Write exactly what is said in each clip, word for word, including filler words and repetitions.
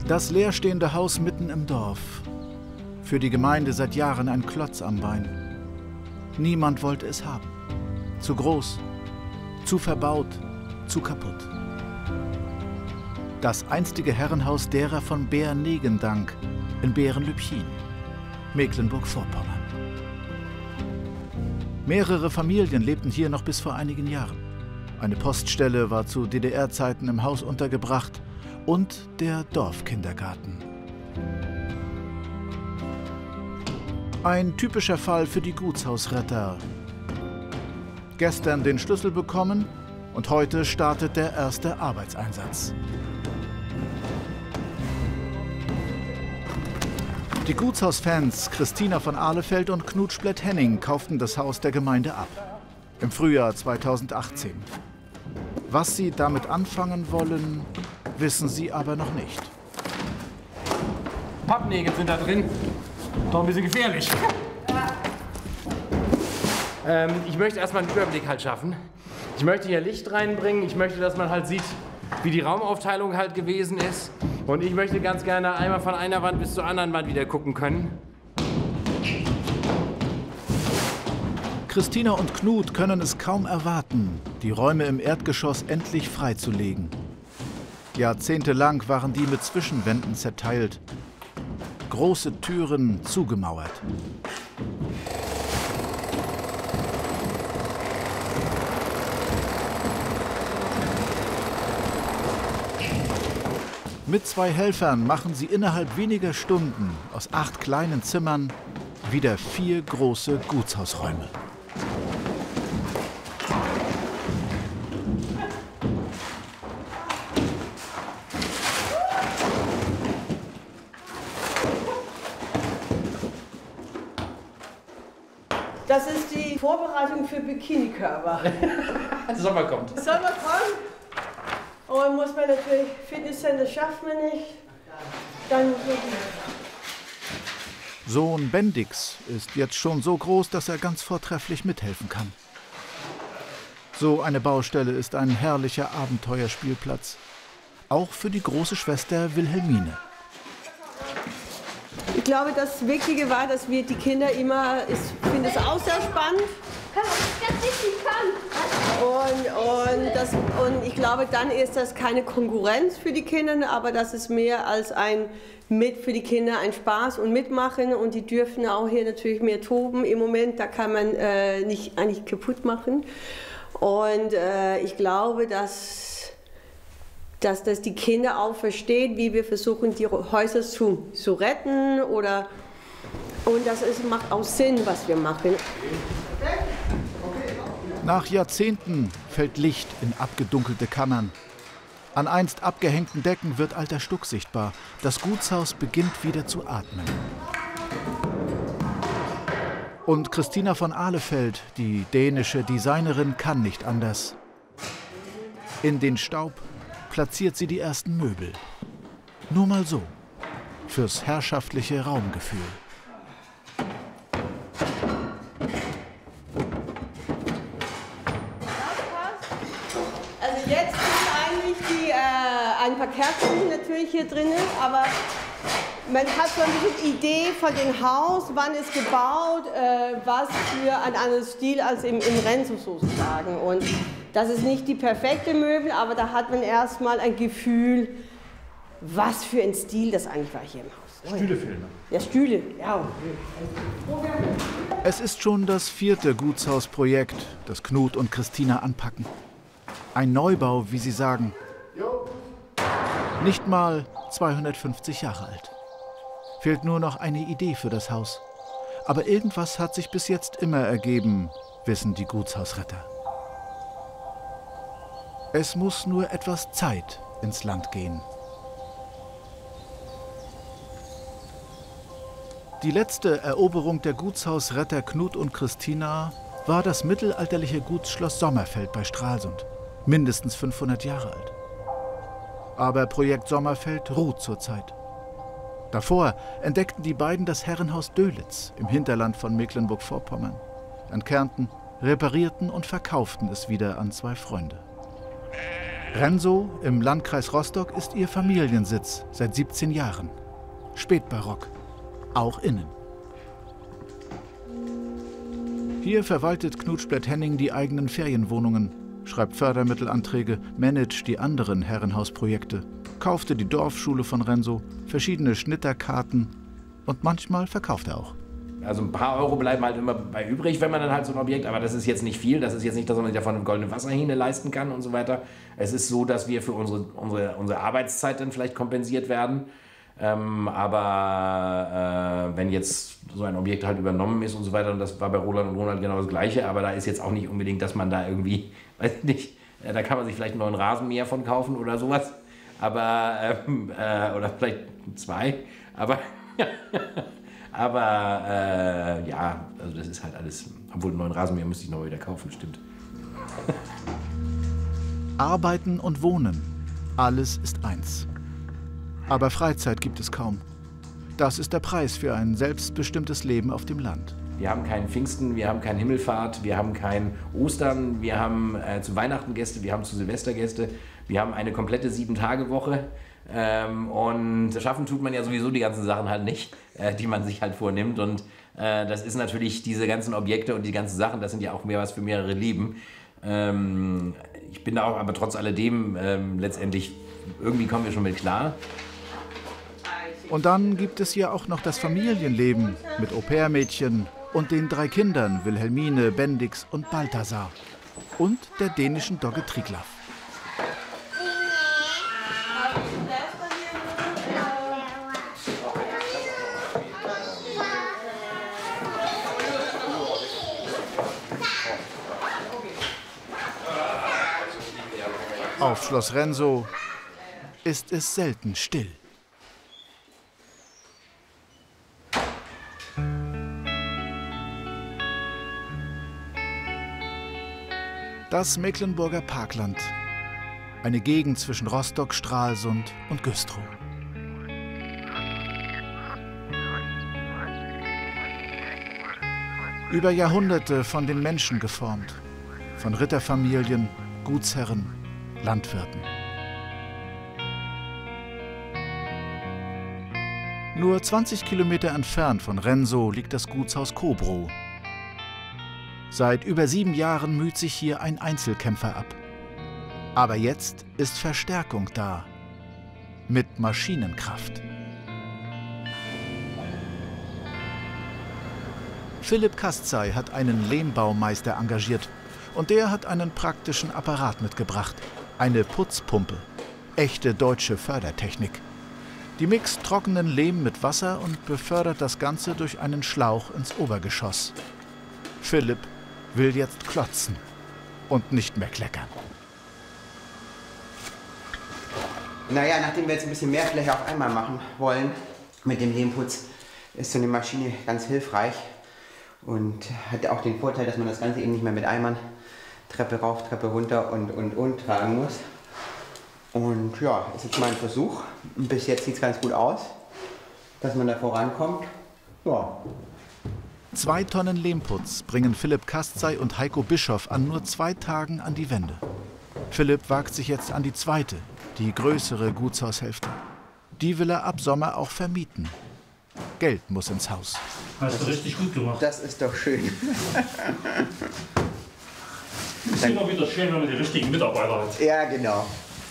Das leerstehende Haus mitten im Dorf. Für die Gemeinde seit Jahren ein Klotz am Bein. Niemand wollte es haben. Zu groß, zu verbaut, zu kaputt. Das einstige Herrenhaus derer von Beer-Negendank in Beeren-Lübchen, Mecklenburg-Vorpommern. Mehrere Familien lebten hier noch bis vor einigen Jahren. Eine Poststelle war zu D D R-Zeiten im Haus untergebracht und der Dorfkindergarten. Ein typischer Fall für die Gutshausretter. Gestern den Schlüssel bekommen und heute startet der erste Arbeitseinsatz. Die Gutshausfans Christina von Ahlefeld und Knut Splett-Henning kauften das Haus der Gemeinde ab. Im Frühjahr zweitausendachtzehn. Was sie damit anfangen wollen, wissen sie aber noch nicht. Pappnägel sind da drin. Doch ein bisschen gefährlich. Ähm, ich möchte erstmal einen Überblick halt schaffen. Ich möchte hier Licht reinbringen. Ich möchte, dass man halt sieht, wie die Raumaufteilung halt gewesen ist. Und ich möchte ganz gerne einmal von einer Wand bis zur anderen Wand wieder gucken können. Christina und Knut können es kaum erwarten, die Räume im Erdgeschoss endlich freizulegen. Jahrzehntelang waren die mit Zwischenwänden zerteilt. Große Türen zugemauert. Mit zwei Helfern machen sie innerhalb weniger Stunden aus acht kleinen Zimmern wieder vier große Gutshausräume. Das ist die Vorbereitung für Bikinikörper. Sommer kommt. Sommer kommt. Und muss man natürlich, Fitnesscenter schafft man nicht. Dann Sohn Bendix ist jetzt schon so groß, dass er ganz vortrefflich mithelfen kann. So eine Baustelle ist ein herrlicher Abenteuerspielplatz. Auch für die große Schwester Wilhelmine. Ich glaube, das Wichtige war, dass wir die Kinder immer, ich finde es auch sehr spannend. Und, und, das, und ich glaube, dann ist das keine Konkurrenz für die Kinder, aber das ist mehr als ein mit für die Kinder ein Spaß und Mitmachen. Und die dürfen auch hier natürlich mehr toben im Moment. Da kann man äh, nicht eigentlich kaputt machen. Und äh, ich glaube, dass, dass das die Kinder auch verstehen, wie wir versuchen, die Häuser zu, zu retten. Oder, und das ist, macht auch Sinn, was wir machen. Nach Jahrzehnten fällt Licht in abgedunkelte Kammern. An einst abgehängten Decken wird alter Stuck sichtbar. Das Gutshaus beginnt wieder zu atmen. Und Christina von Ahlefeld, die dänische Designerin, kann nicht anders. In den Staub platziert sie die ersten Möbel. Nur mal so, fürs herrschaftliche Raumgefühl. Also jetzt sind eigentlich die, äh, ein paar Kerzen natürlich hier drin, aber man hat so ein bisschen Idee von dem Haus, wann ist gebaut, äh, was für ein anderes Stil als im, im Renzo sozusagen. Und das ist nicht die perfekte Möbel, aber da hat man erstmal ein Gefühl, was für ein Stil das eigentlich war hier im Haus. Stühlefilme. Ja, Stühle, ja. Es ist schon das vierte Gutshausprojekt, das Knut und Christina anpacken. Ein Neubau, wie sie sagen. Nicht mal zweihundertfünfzig Jahre alt. Fehlt nur noch eine Idee für das Haus. Aber irgendwas hat sich bis jetzt immer ergeben, wissen die Gutshausretter. Es muss nur etwas Zeit ins Land gehen. Die letzte Eroberung der Gutshausretter Knut und Christina war das mittelalterliche Gutsschloss Sommerfeld bei Stralsund. Mindestens fünfhundert Jahre alt. Aber Projekt Sommerfeld ruht zurzeit. Davor entdeckten die beiden das Herrenhaus Dölitz im Hinterland von Mecklenburg-Vorpommern, entkernten, reparierten und verkauften es wieder an zwei Freunde. Rensow im Landkreis Rostock ist ihr Familiensitz seit siebzehn Jahren. Spätbarock, auch innen. Hier verwaltet Knut Splett-Henning die eigenen Ferienwohnungen, schreibt Fördermittelanträge, managt die anderen Herrenhausprojekte, kaufte die Dorfschule von Rensow, verschiedene Schnitterkarten und manchmal verkauft er auch. Also ein paar Euro bleiben halt immer bei übrig, wenn man dann halt so ein Objekt, aber das ist jetzt nicht viel, das ist jetzt nicht, dass man sich davon eine goldene Wasserhähne leisten kann und so weiter. Es ist so, dass wir für unsere, unsere, unsere Arbeitszeit dann vielleicht kompensiert werden, ähm, aber äh, wenn jetzt so ein Objekt halt übernommen ist und so weiter, und das war bei Roland und Ronald genau das Gleiche, aber da ist jetzt auch nicht unbedingt, dass man da irgendwie, weiß nicht, äh, da kann man sich vielleicht einen neuen Rasenmäher von kaufen oder sowas, aber, ähm, äh, oder vielleicht zwei, aber... Aber äh, ja, also das ist halt alles, obwohl einen neuen Rasenmäher müsste ich noch wieder kaufen, stimmt. Arbeiten und Wohnen, alles ist eins. Aber Freizeit gibt es kaum. Das ist der Preis für ein selbstbestimmtes Leben auf dem Land. Wir haben keinen Pfingsten, wir haben keine Himmelfahrt, wir haben kein Ostern, wir haben äh, zu Weihnachten Gäste, wir haben zu Silvester Gäste, wir haben eine komplette Sieben-Tage-Woche. Ähm, und schaffen tut man ja sowieso die ganzen Sachen halt nicht, äh, die man sich halt vornimmt. Und äh, das ist natürlich diese ganzen Objekte und die ganzen Sachen, das sind ja auch mehr was für mehrere Leben. Ähm, ich bin da auch, aber trotz alledem, ähm, letztendlich, irgendwie kommen wir schon mit klar. Und dann gibt es ja auch noch das Familienleben mit Au-pair-Mädchen und den drei Kindern Wilhelmine, Bendix und Balthasar und der dänischen Dogge Triglav. Auf Schloss Rensow ist es selten still. Das Mecklenburger Parkland, eine Gegend zwischen Rostock, Stralsund und Güstrow. Über Jahrhunderte von den Menschen geformt, von Ritterfamilien, Gutsherren, Landwirten. Nur zwanzig Kilometer entfernt von Rensow liegt das Gutshaus Kobrow. Seit über sieben Jahren müht sich hier ein Einzelkämpfer ab. Aber jetzt ist Verstärkung da. Mit Maschinenkraft. Philipp Kastzai hat einen Lehmbaumeister engagiert. Und der hat einen praktischen Apparat mitgebracht. Eine Putzpumpe. Echte deutsche Fördertechnik. Die mixt trockenen Lehm mit Wasser und befördert das Ganze durch einen Schlauch ins Obergeschoss. Philipp will jetzt klotzen und nicht mehr kleckern. Naja, nachdem wir jetzt ein bisschen mehr Fläche auf einmal machen wollen mit dem Lehmputz, ist so eine Maschine ganz hilfreich und hat auch den Vorteil, dass man das Ganze eben nicht mehr mit Eimern Treppe rauf, Treppe runter und und und tragen muss. Und ja, ist jetzt mal ein Versuch. Bis jetzt sieht es ganz gut aus, dass man da vorankommt. Ja. Zwei Tonnen Lehmputz bringen Philipp Kastzai und Heiko Bischoff an nur zwei Tagen an die Wände. Philipp wagt sich jetzt an die zweite, die größere Gutshaushälfte. Die will er ab Sommer auch vermieten. Geld muss ins Haus. Hast du richtig gut gemacht. Das ist doch schön. Es ist immer wieder schön, wenn man die richtigen Mitarbeiter hat. Ja, genau.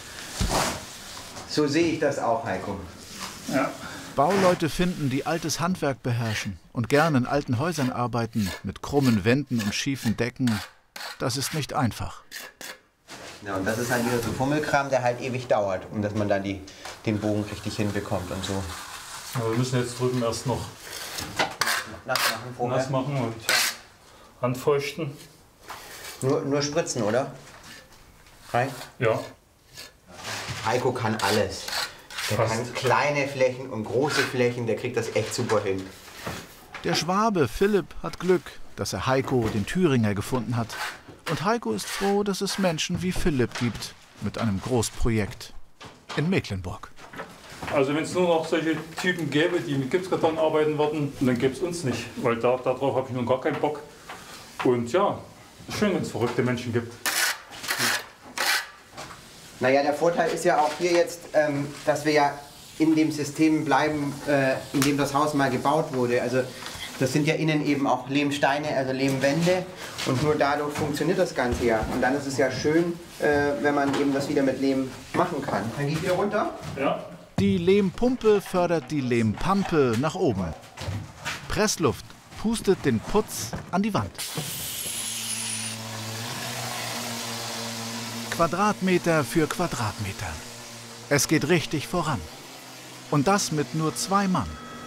So sehe ich das auch, Heiko. Ja. Bauleute finden, die altes Handwerk beherrschen und gerne in alten Häusern arbeiten, mit krummen Wänden und schiefen Decken, das ist nicht einfach. Ja, und das ist halt wieder so Fummelkram, der halt ewig dauert, um dass man dann die, den Bogen richtig hinbekommt und so. Aber wir müssen jetzt drüben erst noch nass machen, vorher. nass machen und anfeuchten. Nur, nur spritzen, oder? Rein? Ja. Heiko kann alles. Der Fast. kann kleine Flächen und große Flächen, der kriegt das echt super hin. Der Schwabe Philipp hat Glück, dass er Heiko, den Thüringer, gefunden hat. Und Heiko ist froh, dass es Menschen wie Philipp gibt mit einem Großprojekt in Mecklenburg. Also wenn es nur noch solche Typen gäbe, die mit Gipskarton arbeiten würden, dann gäbe es uns nicht. Weil da, darauf habe ich nun gar keinen Bock. Und ja, schön, wenn es verrückte Menschen gibt. Naja, der Vorteil ist ja auch hier jetzt, ähm, dass wir ja in dem System bleiben, äh, in dem das Haus mal gebaut wurde. Also das sind ja innen eben auch Lehmsteine, also Lehmwände und nur dadurch funktioniert das Ganze ja. Und dann ist es ja schön, äh, wenn man eben das wieder mit Lehm machen kann. Dann geht wieder runter. Ja. Die Lehmpumpe fördert die Lehmpampe nach oben. Pressluft pustet den Putz an die Wand. Quadratmeter für Quadratmeter. Es geht richtig voran. Und das mit nur zwei Mann.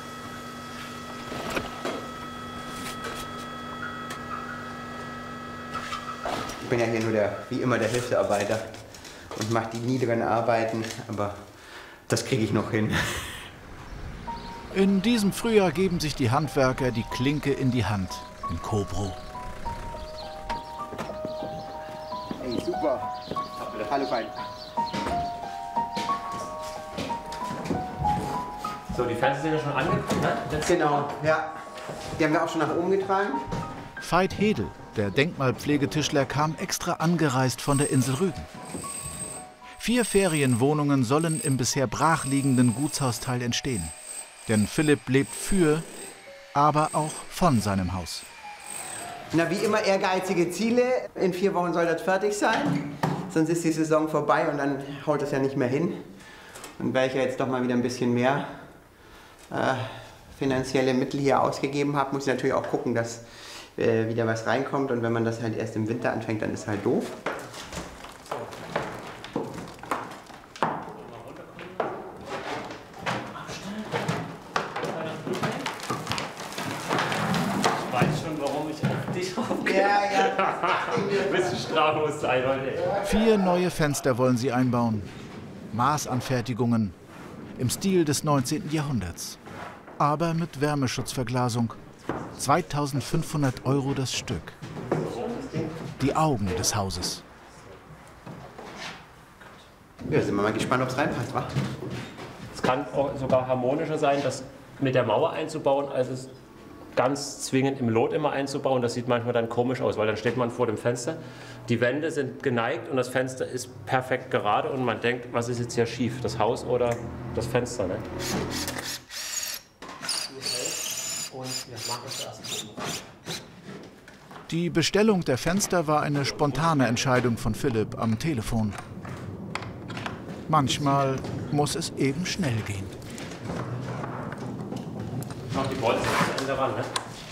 Ich bin ja hier nur der, wie immer der Hilfsarbeiter und mache die niederen Arbeiten, aber das kriege ich noch hin. In diesem Frühjahr geben sich die Handwerker die Klinke in die Hand in Kobro. Hey, super. Hallo, fein. So, die Fenster sind ja schon angekommen, ne? Genau, ja. Die haben wir auch schon nach oben getragen. Veit Hedel, der Denkmalpflegetischler, kam extra angereist von der Insel Rügen. Vier Ferienwohnungen sollen im bisher brachliegenden Gutshausteil entstehen. Denn Philipp lebt für, aber auch von seinem Haus. Na, wie immer ehrgeizige Ziele. In vier Wochen soll das fertig sein. Sonst ist die Saison vorbei und dann haut das ja nicht mehr hin. Und weil ich ja jetzt doch mal wieder ein bisschen mehr äh, finanzielle Mittel hier ausgegeben habe, muss ich natürlich auch gucken, dass äh, wieder was reinkommt. Und wenn man das halt erst im Winter anfängt, dann ist halt doof. Ja, ja. Ein bisschen straflos sein, Leute. Vier neue Fenster wollen sie einbauen. Maßanfertigungen im Stil des neunzehnten Jahrhunderts. Aber mit Wärmeschutzverglasung. zweitausendfünfhundert Euro das Stück. Die Augen des Hauses. Ja, sind wir mal gespannt, ob es reinpasst, wa? Es kann auch sogar harmonischer sein, das mit der Mauer einzubauen, als es ganz zwingend im Lot immer einzubauen. Das sieht manchmal dann komisch aus, weil dann steht man vor dem Fenster. Die Wände sind geneigt und das Fenster ist perfekt gerade und man denkt, was ist jetzt hier schief, das Haus oder das Fenster, ne? Die Bestellung der Fenster war eine spontane Entscheidung von Philipp am Telefon. Manchmal muss es eben schnell gehen. Noch die Bolzen zu Ende ran, ne?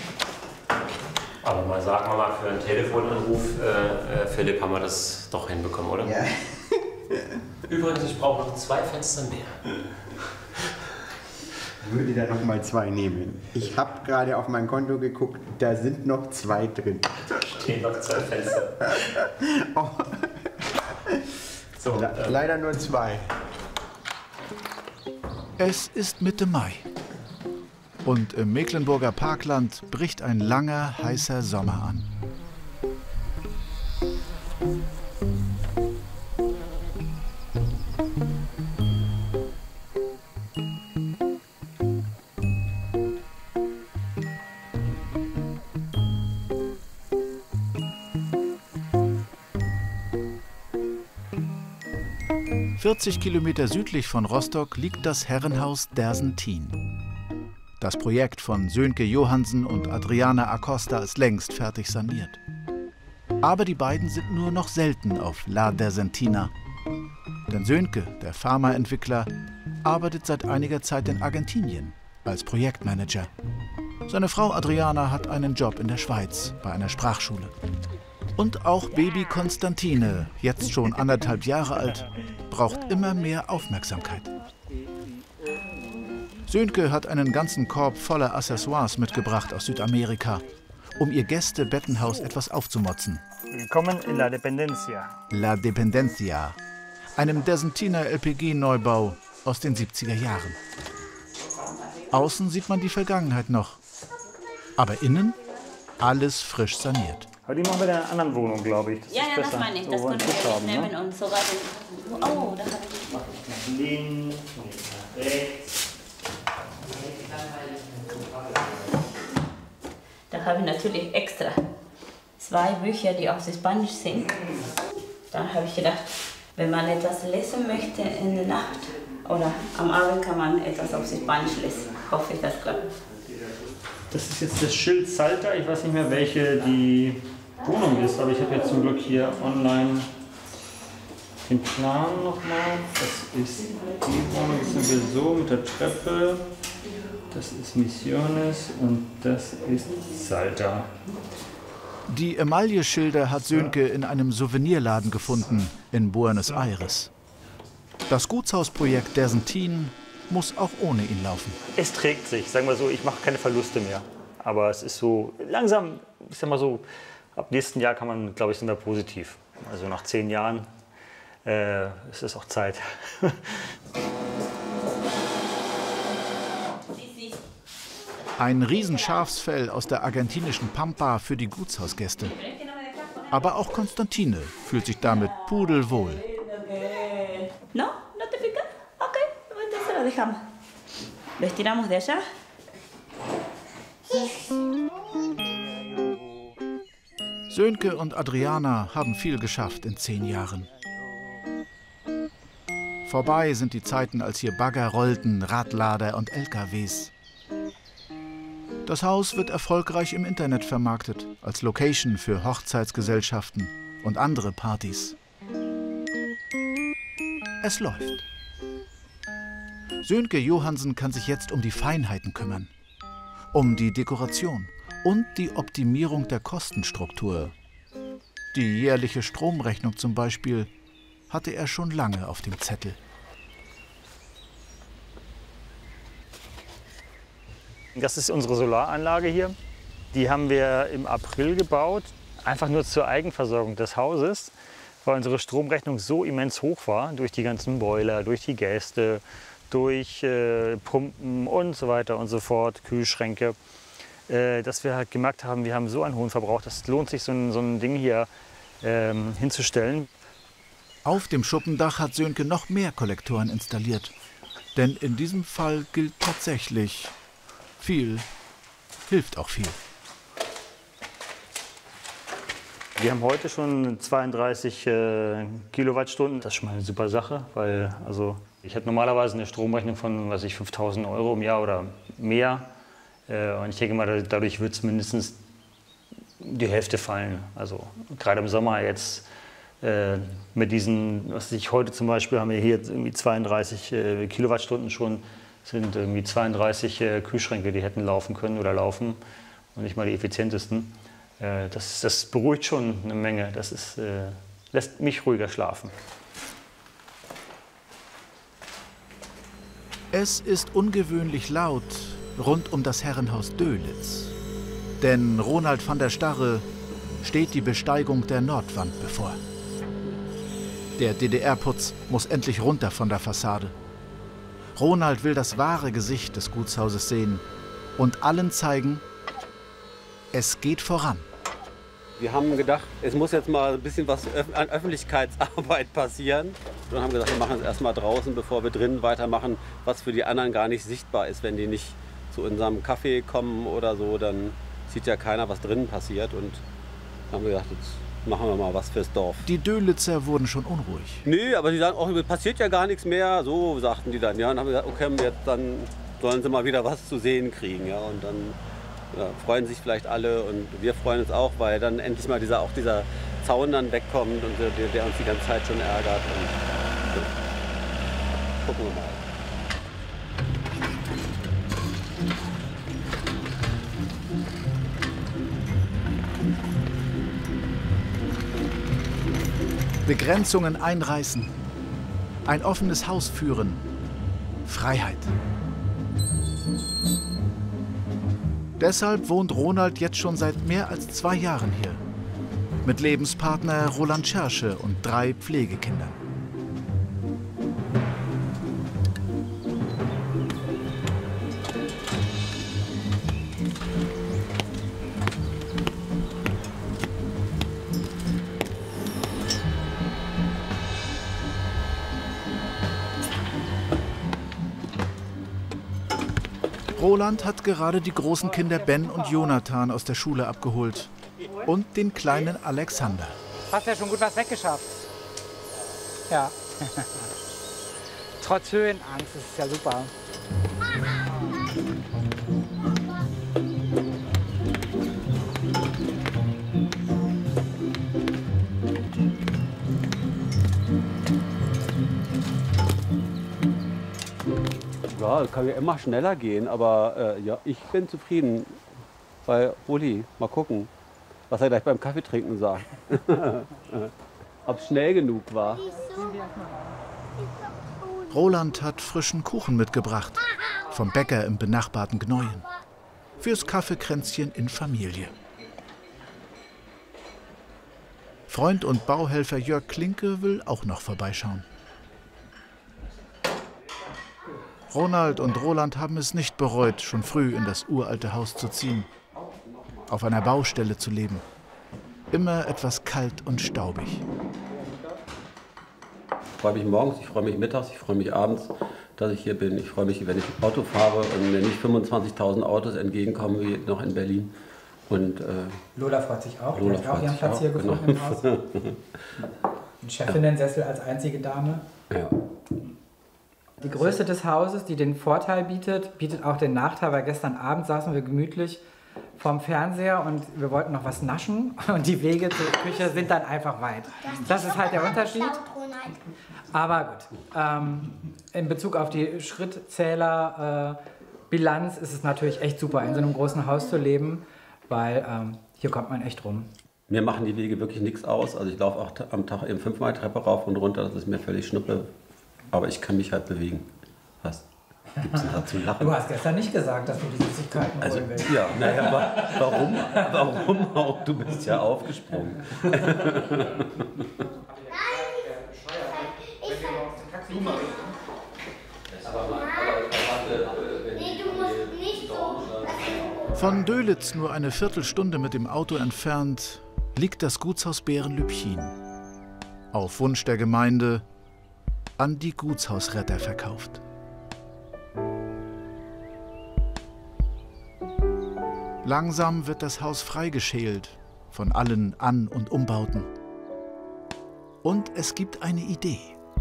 Aber mal sagen wir mal, für einen Telefonanruf, äh, äh, Philipp, haben wir das doch hinbekommen, oder? Ja. Übrigens, ich brauche noch zwei Fenster mehr. Ich würde da noch mal zwei nehmen. Ich habe gerade auf mein Konto geguckt, da sind noch zwei drin. Da stehen noch zwei Fenster. Oh. So, Le ähm, leider nur zwei. Es ist Mitte Mai. Und im Mecklenburger Parkland bricht ein langer, heißer Sommer an. vierzig Kilometer südlich von Rostock liegt das Herrenhaus Dersentin. Das Projekt von Sönke Johansen und Adriana Acosta ist längst fertig saniert. Aber die beiden sind nur noch selten auf La Dersentina. Denn Sönke, der Pharmaentwickler, arbeitet seit einiger Zeit in Argentinien als Projektmanager. Seine Frau Adriana hat einen Job in der Schweiz bei einer Sprachschule. Und auch Baby Konstantine, jetzt schon anderthalb Jahre alt, braucht immer mehr Aufmerksamkeit. Sönke hat einen ganzen Korb voller Accessoires mitgebracht aus Südamerika, um ihr Gästebettenhaus etwas aufzumotzen. Willkommen in La Dependencia. La Dependencia, einem Dersentiner L P G-Neubau aus den siebziger Jahren. Außen sieht man die Vergangenheit noch, aber innen alles frisch saniert. Aber die machen wir in einer anderen Wohnung, glaube ich. Das Ja, ist ja, besser. das meine ich. So, Das wo wir können einen Tisch wir haben, nehmen ne? und sogar den... Oh, da habe ich... Links, rechts. Da habe ich natürlich extra zwei Bücher, die auf Spanisch sind. Da habe ich gedacht, Wenn man etwas lesen möchte in der Nacht oder am Abend, kann man etwas auf Spanisch lesen. Hoffe ich, das klappt. Das ist jetzt das Schild Salta. Ich weiß nicht mehr, welche die Wohnung ist, aber ich habe jetzt zum Glück hier online den Plan nochmal. Das ist die Wohnung, das sind wir so mit der Treppe. Das ist Misiones und das ist Salta. Die Emaille-Schilder hat Sönke in einem Souvenirladen gefunden in Buenos Aires. Das Gutshausprojekt Dersentin muss auch ohne ihn laufen. Es trägt sich, sagen wir so, ich mache keine Verluste mehr. Aber es ist so langsam, ich sag mal so, ab nächsten Jahr kann man, glaube ich, sind wir positiv. Also nach zehn Jahren äh, ist es auch Zeit. Ein Riesenschafsfell aus der argentinischen Pampa für die Gutshausgäste. Aber auch Konstantine fühlt sich damit pudelwohl. No, no te pica. Okay, entonces lo dejamos. Lo estiramos de allá. Sönke und Adriana haben viel geschafft in zehn Jahren. Vorbei sind die Zeiten, als hier Bagger rollten, Radlader und L K Ws. Das Haus wird erfolgreich im Internet vermarktet, als Location für Hochzeitsgesellschaften und andere Partys. Es läuft. Sönke Johansen kann sich jetzt um die Feinheiten kümmern, um die Dekoration und die Optimierung der Kostenstruktur. Die jährliche Stromrechnung zum Beispiel hatte er schon lange auf dem Zettel. Das ist unsere Solaranlage hier. Die haben wir im April gebaut, einfach nur zur Eigenversorgung des Hauses, weil unsere Stromrechnung so immens hoch war, durch die ganzen Boiler, durch die Gäste, durch äh, Pumpen und so weiter und so fort, Kühlschränke, äh, dass wir halt gemerkt haben, wir haben so einen hohen Verbrauch, das lohnt sich, so ein, so ein Ding hier ähm, hinzustellen. Auf dem Schuppendach hat Sönke noch mehr Kollektoren installiert. Denn in diesem Fall gilt tatsächlich, viel hilft auch viel. Wir haben heute schon zweiunddreißig äh, Kilowattstunden. Das ist schon mal eine super Sache, weil also ich habe normalerweise eine Stromrechnung von was ich, fünftausend Euro im Jahr oder mehr. Äh, und ich denke mal, dadurch wird es mindestens die Hälfte fallen. Also gerade im Sommer jetzt äh, mit diesen, was ich heute zum Beispiel haben wir hier irgendwie zweiunddreißig äh, Kilowattstunden schon, sind irgendwie zweiunddreißig äh, Kühlschränke, die hätten laufen können oder laufen und nicht mal die effizientesten. Das, das beruhigt schon eine Menge, das ist, äh, lässt mich ruhiger schlafen. Es ist ungewöhnlich laut rund um das Herrenhaus Dölitz. Denn Ronald van der Starre steht die Besteigung der Nordwand bevor. Der D D R-Putz muss endlich runter von der Fassade. Ronald will das wahre Gesicht des Gutshauses sehen und allen zeigen, es geht voran. Wir haben gedacht, es muss jetzt mal ein bisschen was an Öffentlichkeitsarbeit passieren. Und dann haben wir gesagt, wir machen es erstmal draußen, bevor wir drinnen weitermachen, was für die anderen gar nicht sichtbar ist. Wenn die nicht zu unserem Café kommen oder so, dann sieht ja keiner, was drinnen passiert. Und dann haben wir gedacht, jetzt machen wir mal was fürs Dorf. Die Dölitzer wurden schon unruhig. Nee, aber die sagen, oh, passiert ja gar nichts mehr. So sagten die dann. Ja, und dann haben wir gesagt, okay, jetzt dann sollen sie mal wieder was zu sehen kriegen. Ja, und dann ja, freuen sich vielleicht alle und wir freuen uns auch, weil dann endlich mal dieser, auch dieser Zaun dann wegkommt und der, der uns die ganze Zeit schon ärgert. Und, ja. Gucken wir mal. Begrenzungen einreißen, ein offenes Haus führen, Freiheit. Deshalb wohnt Ronald jetzt schon seit mehr als zwei Jahren hier. Mit Lebenspartner Roland Schersche und drei Pflegekindern. Roland hat gerade die großen Kinder Ben und Jonathan aus der Schule abgeholt. Und den kleinen Alexander. Hast ja schon gut was weggeschafft. Ja. Trotz Höhenangst ist es ja super. Ja, es kann ja immer schneller gehen, aber äh, ja, ich bin zufrieden bei Uli. Mal gucken, was er gleich beim Kaffeetrinken sagt. Ob es schnell genug war. Roland hat frischen Kuchen mitgebracht, vom Bäcker im benachbarten Gneuien. Fürs Kaffeekränzchen in Familie. Freund und Bauhelfer Jörg Klinke will auch noch vorbeischauen. Ronald und Roland haben es nicht bereut, schon früh in das uralte Haus zu ziehen, auf einer Baustelle zu leben. Immer etwas kalt und staubig. Ich freue mich morgens, ich freue mich mittags, ich freue mich abends, dass ich hier bin. Ich freue mich, wenn ich Auto fahre und mir nicht fünfundzwanzigtausend Autos entgegenkommen wie noch in Berlin. Und, äh, Lola freut sich auch. Lola Die hat auch freut ihren sich Platz auch, hier gefunden genau. im Haus. Den Chefinnen-Sessel als einzige Dame. Ja. Die Größe des Hauses, die den Vorteil bietet, bietet auch den Nachteil, weil gestern Abend saßen wir gemütlich vorm Fernseher und wir wollten noch was naschen und die Wege zur Küche sind dann einfach weit. Das ist halt der Unterschied. Aber gut, ähm, in Bezug auf die Schrittzähler-Bilanz äh, ist es natürlich echt super, in so einem großen Haus zu leben, weil ähm, hier kommt man echt rum. Mir machen die Wege wirklich nichts aus. Also ich laufe auch am Tag eben fünfmal Treppe rauf und runter, das ist mir völlig schnuppe. Aber ich kann mich halt bewegen. Was gibt's denn da zu lachen? Du hast gestern nicht gesagt, dass du die Süßigkeiten also, holen willst. Ja, naja, warum? Warum auch? Du bist ja aufgesprungen. Von Dölitz nur eine Viertelstunde mit dem Auto entfernt liegt das Gutshaus Behren-Lübchen. Auf Wunsch der Gemeinde an die Gutshausretter verkauft. Langsam wird das Haus freigeschält von allen An- und Umbauten. Und es gibt eine Idee.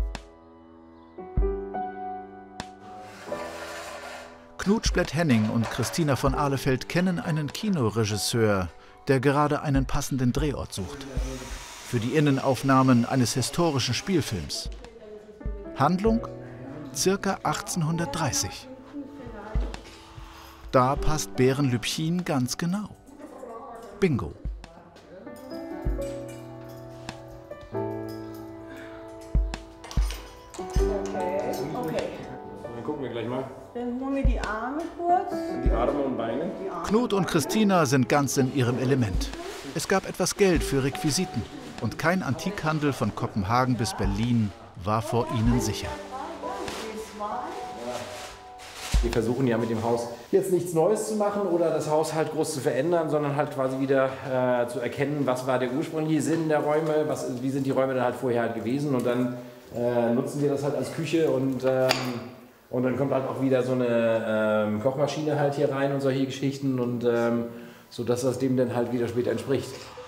Knut Splett-Henning und Christina von Ahlefeld kennen einen Kinoregisseur, der gerade einen passenden Drehort sucht. Für die Innenaufnahmen eines historischen Spielfilms. Handlung circa achtzehnhundertdreißig. Da passt Behren-Lübchen ganz genau. Bingo. Okay, okay. Dann gucken wir gleich mal. Dann holen wir die Arme kurz. Die Arme und Beine. Knut und Christina sind ganz in ihrem Element. Es gab etwas Geld für Requisiten und kein Antikhandel von Kopenhagen bis Berlin war vor ihnen sicher. Wir versuchen ja mit dem Haus jetzt nichts Neues zu machen oder das Haus halt groß zu verändern, sondern halt quasi wieder äh, zu erkennen, was war der ursprüngliche Sinn der Räume, was, wie sind die Räume dann halt vorher halt gewesen und dann äh, nutzen wir das halt als Küche und, ähm, und dann kommt halt auch wieder so eine ähm, Kochmaschine halt hier rein und solche Geschichten und ähm, so dass das dem dann halt wieder später entspricht.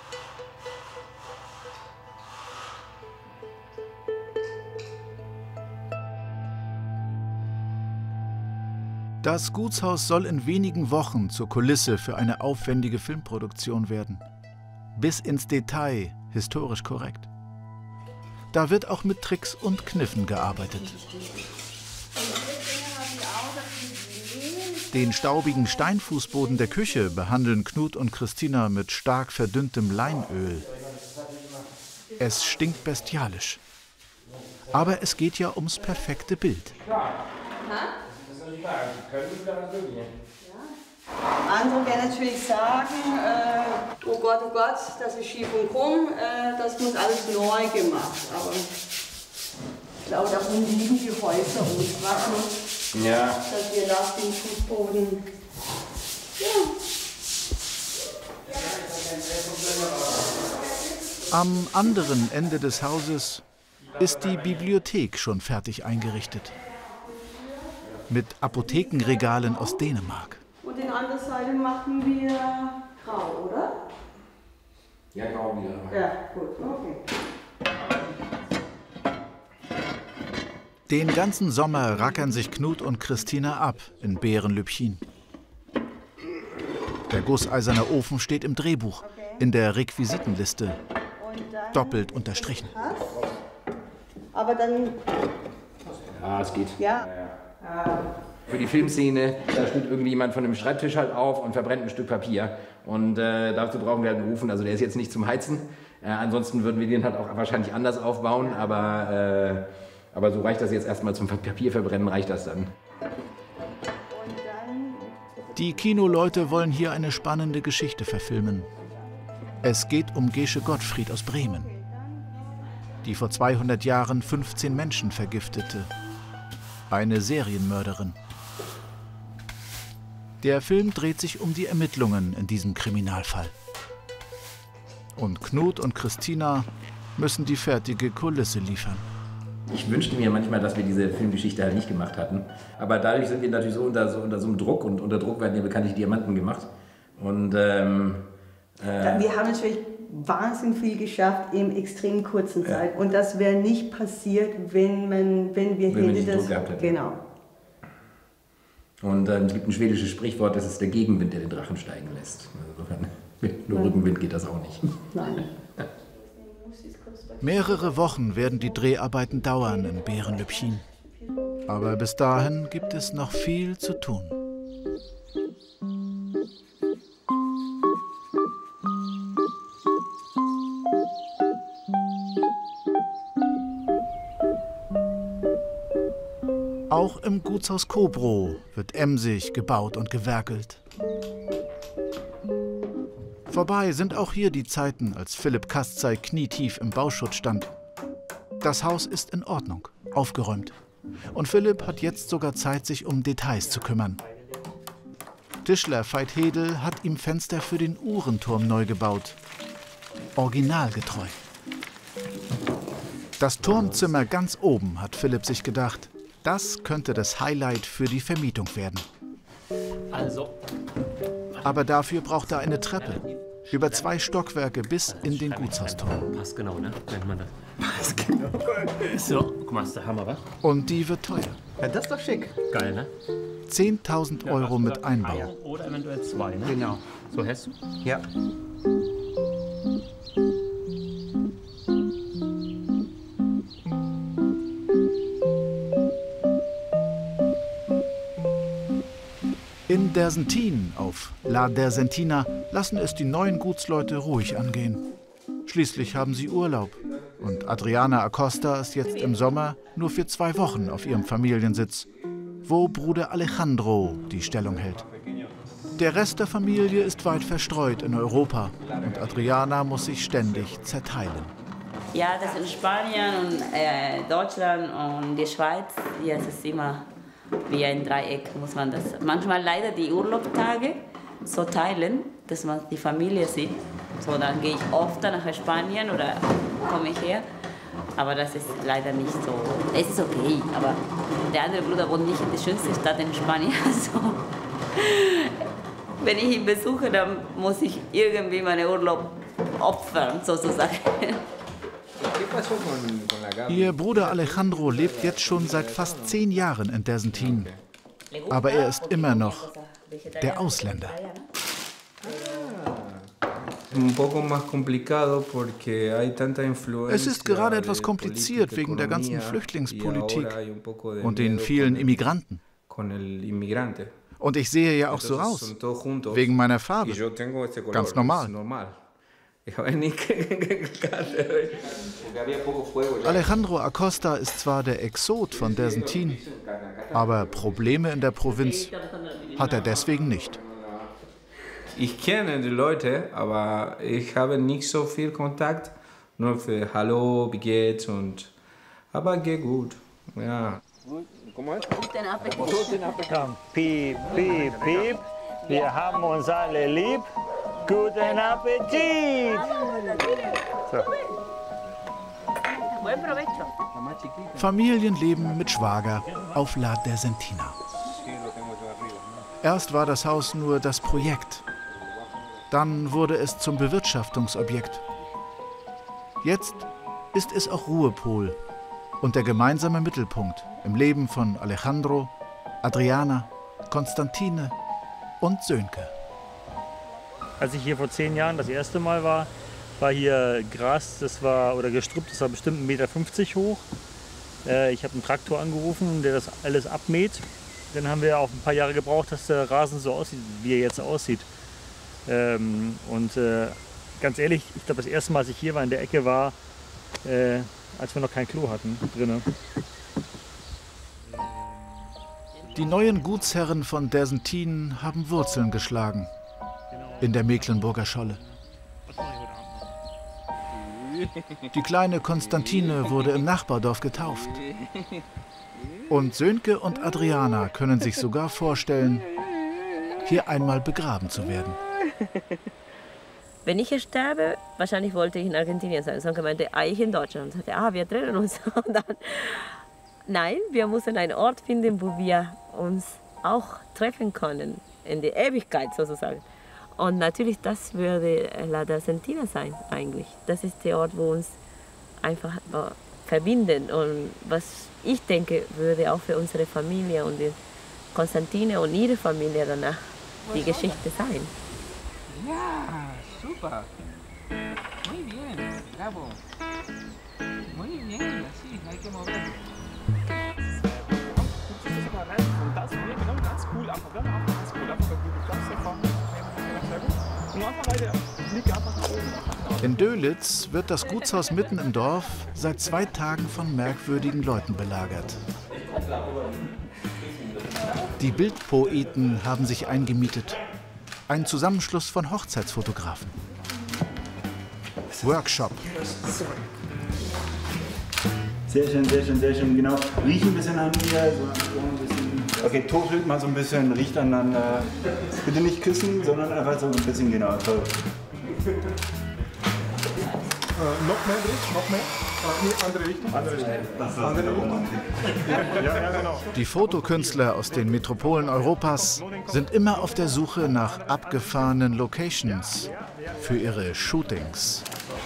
Das Gutshaus soll in wenigen Wochen zur Kulisse für eine aufwendige Filmproduktion werden. Bis ins Detail historisch korrekt. Da wird auch mit Tricks und Kniffen gearbeitet. Den staubigen Steinfußboden der Küche behandeln Knut und Christina mit stark verdünntem Leinöl. Es stinkt bestialisch. Aber es geht ja ums perfekte Bild. Andere werden natürlich sagen, äh, oh Gott, oh Gott, das ist schief und krumm, äh, das muss alles neu gemacht. Aber ich glaube, davon liegen die Häuser uns, was noch, ja. dass wir nach dem Fußboden. Ja. Am anderen Ende des Hauses ist die Bibliothek schon fertig eingerichtet. Mit Apothekenregalen aus Dänemark. Und in anderer Seite machen wir grau, oder? Ja, grau wieder. Ja, gut, okay. Den ganzen Sommer rackern sich Knut und Christina ab in Behren-Lübchen. Der gusseiserne Ofen steht im Drehbuch, in der Requisitenliste, doppelt unterstrichen. Aber dann... Ja, es geht. Ja. Für die Filmszene, da steht irgendjemand von dem Schreibtisch halt auf und verbrennt ein Stück Papier. Und äh, dazu brauchen wir halt einen Ofen. Also der ist jetzt nicht zum Heizen. Äh, ansonsten würden wir den halt auch wahrscheinlich anders aufbauen. Aber, äh, aber so reicht das jetzt erstmal zum Papierverbrennen, reicht das dann. Die Kinoleute wollen hier eine spannende Geschichte verfilmen. Es geht um Gesche Gottfried aus Bremen, die vor zweihundert Jahren fünfzehn Menschen vergiftete. Eine Serienmörderin. Der Film dreht sich um die Ermittlungen in diesem Kriminalfall. Und Knut und Christina müssen die fertige Kulisse liefern. Ich wünschte mir manchmal, dass wir diese Filmgeschichte halt nicht gemacht hatten. Aber dadurch sind wir natürlich so unter so, unter so einem Druck. Und unter Druck werden ja bekanntlich Diamanten gemacht. Und, ähm, äh wir haben natürlich wahnsinnig viel geschafft in extrem kurzen Zeit. Ja. Und das wäre nicht passiert, wenn, man, wenn wir wenn hinter das... Druck hätten. Genau. Und ähm, es gibt ein schwedisches Sprichwort, das ist der Gegenwind, der den Drachen steigen lässt. Also, mit nur Rückenwind geht das auch nicht. Nein. Mehrere Wochen werden die Dreharbeiten dauern in Behren-Lübchen. Aber bis dahin gibt es noch viel zu tun. Auch im Gutshaus Kobrow wird emsig gebaut und gewerkelt. Vorbei sind auch hier die Zeiten, als Philipp Kastzei knietief im Bauschutz stand. Das Haus ist in Ordnung, aufgeräumt. Und Philipp hat jetzt sogar Zeit, sich um Details zu kümmern. Tischler Veit Hedel hat ihm Fenster für den Uhrenturm neu gebaut. Originalgetreu. Das Turmzimmer ganz oben, hat Philipp sich gedacht. Das könnte das Highlight für die Vermietung werden. Also. Aber dafür braucht er eine Treppe. Über zwei Stockwerke bis in den Gutshausturm. Passt genau, ne? Nennt man das. Passt genau. So, guck mal, ist der Hammer, was? Und die wird teuer. Ja, das ist doch schick. Geil, ne? zehntausend Euro mit Einbau. Oder eventuell zwei, ne? Genau. So hast du? Ja. In Dersentin auf La Dersentina lassen es die neuen Gutsleute ruhig angehen. Schließlich haben sie Urlaub. Und Adriana Acosta ist jetzt im Sommer nur für zwei Wochen auf ihrem Familiensitz, wo Bruder Alejandro die Stellung hält. Der Rest der Familie ist weit verstreut in Europa und Adriana muss sich ständig zerteilen. Ja, das in Spanien und äh, Deutschland und die Schweiz, ja, es ist immer wie ein Dreieck, muss man das. Manchmal leider die Urlaubstage so teilen, dass man die Familie sieht. So, dann gehe ich oft nach Spanien oder komme ich her. Aber das ist leider nicht so. Es ist okay, aber der andere Bruder wohnt nicht in der schönsten Stadt in Spanien. Also, wenn ich ihn besuche, dann muss ich irgendwie meinen Urlaub opfern, sozusagen. Ihr Bruder Alejandro lebt jetzt schon seit fast zehn Jahren in Dersentin. Aber er ist immer noch der Ausländer. Es ist gerade etwas kompliziert wegen der ganzen Flüchtlingspolitik und den vielen Immigranten. Und ich sehe ja auch so aus, wegen meiner Farbe. Ganz normal. Alejandro Acosta ist zwar der Exot von Dersentin, aber Probleme in der Provinz hat er deswegen nicht. Ich kenne die Leute, aber ich habe nicht so viel Kontakt. Nur für Hallo, wie geht's und... Aber geht gut, ja. Guten Appetit. Guten Appetit. Piep, piep, piep. Wir haben uns alle lieb. Guten Appetit! So. Familienleben mit Schwager auf La Dersentina. Erst war das Haus nur das Projekt. Dann wurde es zum Bewirtschaftungsobjekt. Jetzt ist es auch Ruhepol. und der gemeinsame Mittelpunkt im Leben von Alejandro, Adriana, Konstantine und Sönke. Als ich hier vor zehn Jahren das erste Mal war, war hier Gras, das war, oder Gestrüpp, das war bestimmt ein Meter fünfzig hoch. Äh, ich habe einen Traktor angerufen, der das alles abmäht. Dann haben wir auch ein paar Jahre gebraucht, dass der Rasen so aussieht, wie er jetzt aussieht. Ähm, und äh, ganz ehrlich, ich glaube, das erste Mal, als ich hier war, in der Ecke war, äh, als wir noch kein Klo hatten drinnen. Die neuen Gutsherren von Dersentin haben Wurzeln geschlagen in der Mecklenburger Scholle. Die kleine Konstantine wurde im Nachbardorf getauft. Und Sönke und Adriana können sich sogar vorstellen, hier einmal begraben zu werden. Wenn ich hier sterbe, wahrscheinlich wollte ich in Argentinien sein. Sönke meinte, ah, ich in Deutschland. Und sagte, ah, wir trennen uns. Und dann, nein, wir müssen einen Ort finden, wo wir uns auch treffen können, in der Ewigkeit sozusagen. Und natürlich, das würde La Dersentina sein eigentlich. Das ist der Ort, wo uns einfach äh, verbinden. Und was ich denke, würde auch für unsere Familie und die Konstantine und ihre Familie danach die Geschichte sein. Ja, super. Muy bien, bravo. Muy bien, así, hay que mover. Und das wäre genau ganz cool, einfach ganz cool, einfach und einfach weiter, fliege einfach nach oben. In Dölitz wird das Gutshaus mitten im Dorf seit zwei Tagen von merkwürdigen Leuten belagert. Die Bildpoeten haben sich eingemietet. Ein Zusammenschluss von Hochzeitsfotografen. Workshop. Sehr schön, sehr schön, sehr schön, genau. Riechen ein bisschen an mir. So ein bisschen. Okay, tuchelt mal so ein bisschen, riecht aneinander. Bitte nicht küssen, sondern einfach so ein bisschen, genau, toll. Äh, noch mehr Blick, noch mehr. Äh, nee, andere Richtung. Andere Richtung. Andere Richtung. Ja, ja, genau. Die Fotokünstler aus den Metropolen Europas sind immer auf der Suche nach abgefahrenen Locations für ihre Shootings.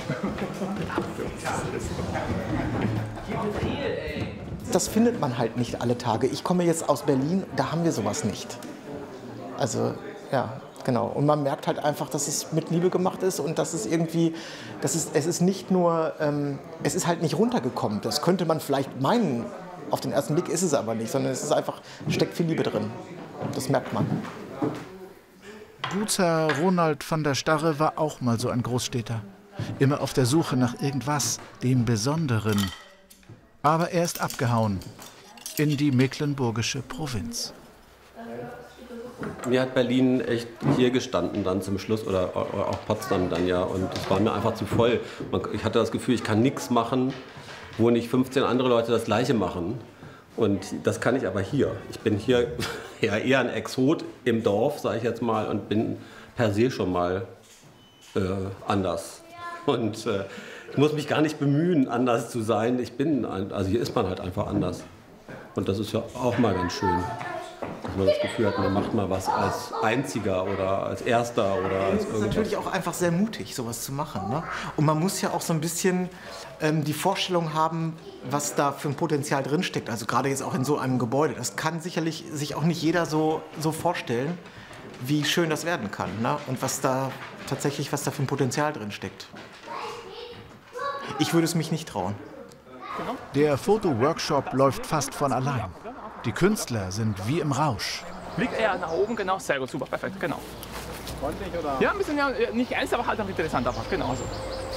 Das findet man halt nicht alle Tage. Ich komme jetzt aus Berlin, da haben wir sowas nicht. Also, ja, genau. Und man merkt halt einfach, dass es mit Liebe gemacht ist und dass es irgendwie, dass es, es ist nicht nur, ähm, es ist halt nicht runtergekommen. Das könnte man vielleicht meinen, auf den ersten Blick ist es aber nicht, sondern es ist einfach, steckt viel Liebe drin. Das merkt man. Gutsherr Ronald van der Starre war auch mal so ein Großstädter. Immer auf der Suche nach irgendwas, dem Besonderen. Aber er ist abgehauen in die mecklenburgische Provinz. Mir hat Berlin echt hier gestanden dann zum Schluss oder, oder auch Potsdam dann ja und es war mir einfach zu voll. Ich hatte das Gefühl, ich kann nichts machen, wo nicht fünfzehn andere Leute das Gleiche machen. Und das kann ich aber hier. Ich bin hier ja eher ein Exot im Dorf, sage ich jetzt mal, und bin per se schon mal äh, anders. Und äh, ich muss mich gar nicht bemühen, anders zu sein. Ich bin, also hier ist man halt einfach anders. Und das ist ja auch mal ganz schön, dass man das Gefühl hat, man macht mal was als Einziger oder als Erster oder als irgendwas. Es ist natürlich auch einfach sehr mutig, sowas zu machen. Ne? Und man muss ja auch so ein bisschen ähm, die Vorstellung haben, was da für ein Potenzial drinsteckt. Also gerade jetzt auch in so einem Gebäude. Das kann sicherlich sich auch nicht jeder so, so vorstellen, wie schön das werden kann. Ne? Und was da tatsächlich, was da für ein Potenzial drinsteckt. Ich würde es mich nicht trauen. Der Fotoworkshop läuft fast von allein. Die Künstler sind wie im Rausch. Blick eher nach oben, genau, sehr gut, super, perfekt, genau. Freundlich oder? Ja, ein bisschen, ja, nicht ernst, aber halt auch interessant, aber genau so.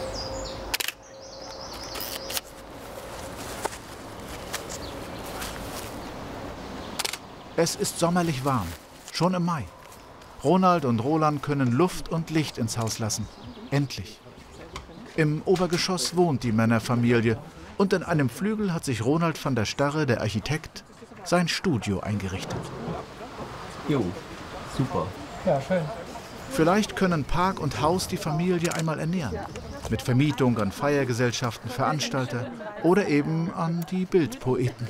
Es ist sommerlich warm, schon im Mai. Ronald und Roland können Luft und Licht ins Haus lassen. Endlich. Im Obergeschoss wohnt die Männerfamilie und in einem Flügel hat sich Ronald van der Starre, der Architekt, sein Studio eingerichtet. Jo, super. Ja, schön. Vielleicht können Park und Haus die Familie einmal ernähren. Mit Vermietung an Feiergesellschaften, Veranstalter oder eben an die Bildpoeten.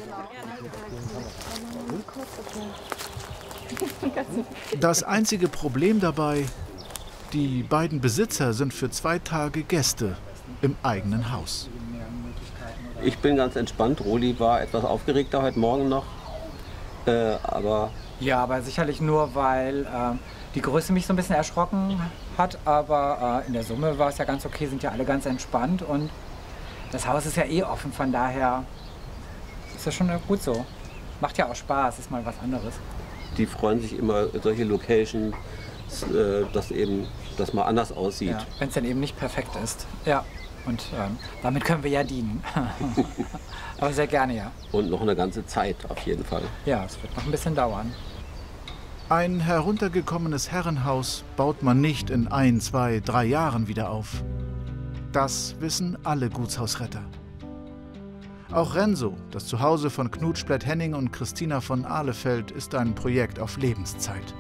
Das einzige Problem dabei: die beiden Besitzer sind für zwei Tage Gäste im eigenen Haus. Ich bin ganz entspannt. Roli war etwas aufgeregter heute Morgen noch. Äh, aber ja, aber sicherlich nur, weil äh, die Größe mich so ein bisschen erschrocken hat. Aber äh, in der Summe war es ja ganz okay, sind ja alle ganz entspannt. Und das Haus ist ja eh offen, von daher ist das schon gut so. Macht ja auch Spaß, ist mal was anderes. Die freuen sich immer, solche Locations, äh, dass eben das mal anders aussieht. Ja, wenn es dann eben nicht perfekt ist. Ja. Und ähm, damit können wir ja dienen. Aber sehr gerne, ja. Und noch eine ganze Zeit auf jeden Fall. Ja, es wird noch ein bisschen dauern. Ein heruntergekommenes Herrenhaus baut man nicht in ein, zwei, drei Jahren wieder auf. Das wissen alle Gutshausretter. Auch Renzo, das Zuhause von Knut Splett-Henning und Christina von Ahlefeld, ist ein Projekt auf Lebenszeit.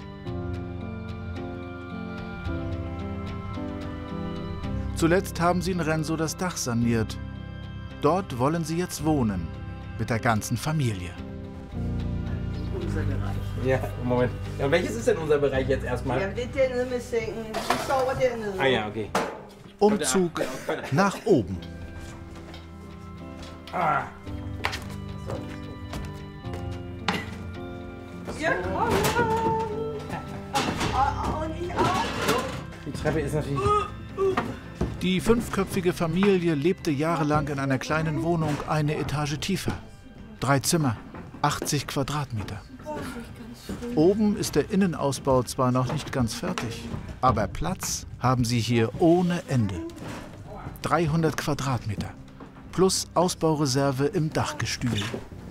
Zuletzt haben sie in Renzo das Dach saniert. Dort wollen sie jetzt wohnen, mit der ganzen Familie. Unser Bereich. Ja, Moment. Ja, welches ist denn unser Bereich jetzt erstmal? Ja, bitte nicht mehr singen. Ich sauber dir nicht. Ah ja, okay. Umzug nach oben. Ah. Ja, komm. Und ich auch. Die Treppe ist natürlich... Die fünfköpfige Familie lebte jahrelang in einer kleinen Wohnung eine Etage tiefer. Drei Zimmer, achtzig Quadratmeter. Oben ist der Innenausbau zwar noch nicht ganz fertig, aber Platz haben sie hier ohne Ende. dreihundert Quadratmeter plus Ausbaureserve im Dachgestühl.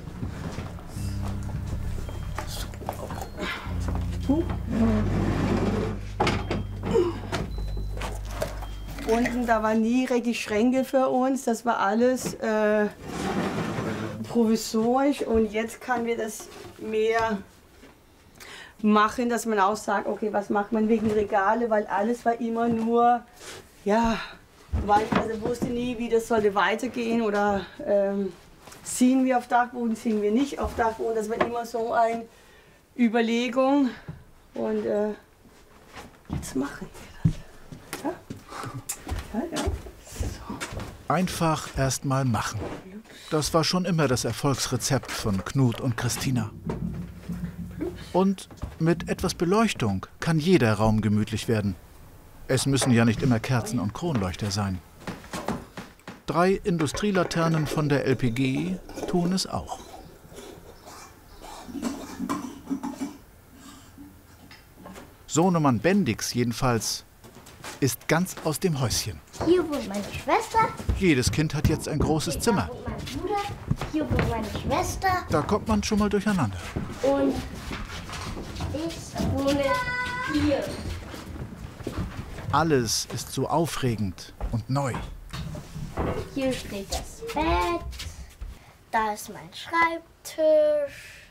Unten, da war nie richtig Schränke für uns, das war alles äh, provisorisch und jetzt kann wir das mehr machen, dass man auch sagt, okay, was macht man wegen Regale, weil alles war immer nur, ja, weil ich also wusste nie, wie das sollte weitergehen oder ähm, ziehen wir auf Dachboden, ziehen wir nicht auf Dachboden, das war immer so eine Überlegung und äh, jetzt machen wir das. Ja? Ja, ja. So. Einfach erst mal machen. Das war schon immer das Erfolgsrezept von Knut und Christina. Und mit etwas Beleuchtung kann jeder Raum gemütlich werden. Es müssen ja nicht immer Kerzen und Kronleuchter sein. Drei Industrielaternen von der L P G tun es auch. Sohnemann Bendix jedenfalls ist ganz aus dem Häuschen. Hier wohnt meine Schwester. Jedes Kind hat jetzt ein großes Zimmer. Hier wohnt mein Bruder. Hier wohnt meine Schwester. Da kommt man schon mal durcheinander. Und ich wohne hier. Alles ist so aufregend und neu. Hier steht das Bett. Da ist mein Schreibtisch.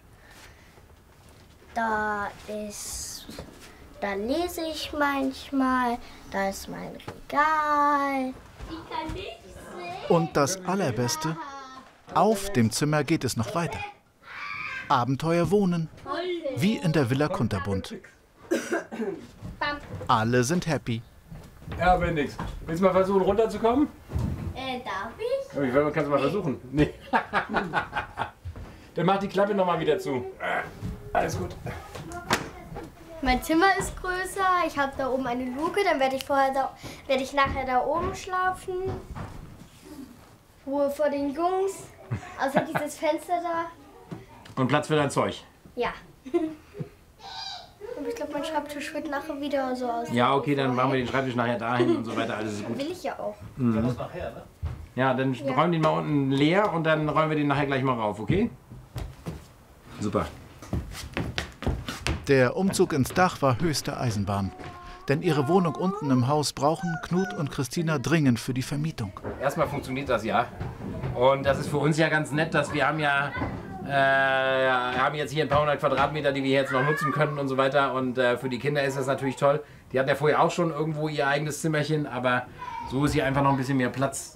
Da ist... Da lese ich manchmal. Da ist mein Regal. Ich kann nicht sehen. Und das Allerbeste, auf dem Zimmer geht es noch weiter. Abenteuer wohnen, wie in der Villa Kunterbund. Alle sind happy. Ja, Bendix. Willst du mal versuchen, runterzukommen? Äh, darf ich? Ich will, kannst du mal versuchen. Nee. Dann mach die Klappe noch mal wieder zu. Alles gut. Mein Zimmer ist größer. Ich habe da oben eine Luke. Dann werde ich vorher da, werde ich nachher da oben schlafen. Ruhe vor den Jungs. Außer dieses Fenster da. Und Platz für dein Zeug. Ja. Aber ich glaube, mein Schreibtisch wird nachher wieder so aussehen. Ja, okay, dann machen wir den Schreibtisch nachher dahin und so weiter. Alles ist gut. Will ich ja auch. Mhm. Das nachher, ne? Ja, dann ja. räumen den mal unten leer und dann räumen wir den nachher gleich mal rauf, okay? Super. Der Umzug ins Dach war höchste Eisenbahn. Denn ihre Wohnung unten im Haus brauchen Knut und Christina dringend für die Vermietung. Erstmal funktioniert das ja. Und das ist für uns ja ganz nett, dass wir haben ja, äh, haben jetzt hier ein paar hundert Quadratmeter, die wir jetzt noch nutzen können und so weiter. Und äh, für die Kinder ist das natürlich toll. Die hatten ja vorher auch schon irgendwo ihr eigenes Zimmerchen, aber so ist hier einfach noch ein bisschen mehr Platz.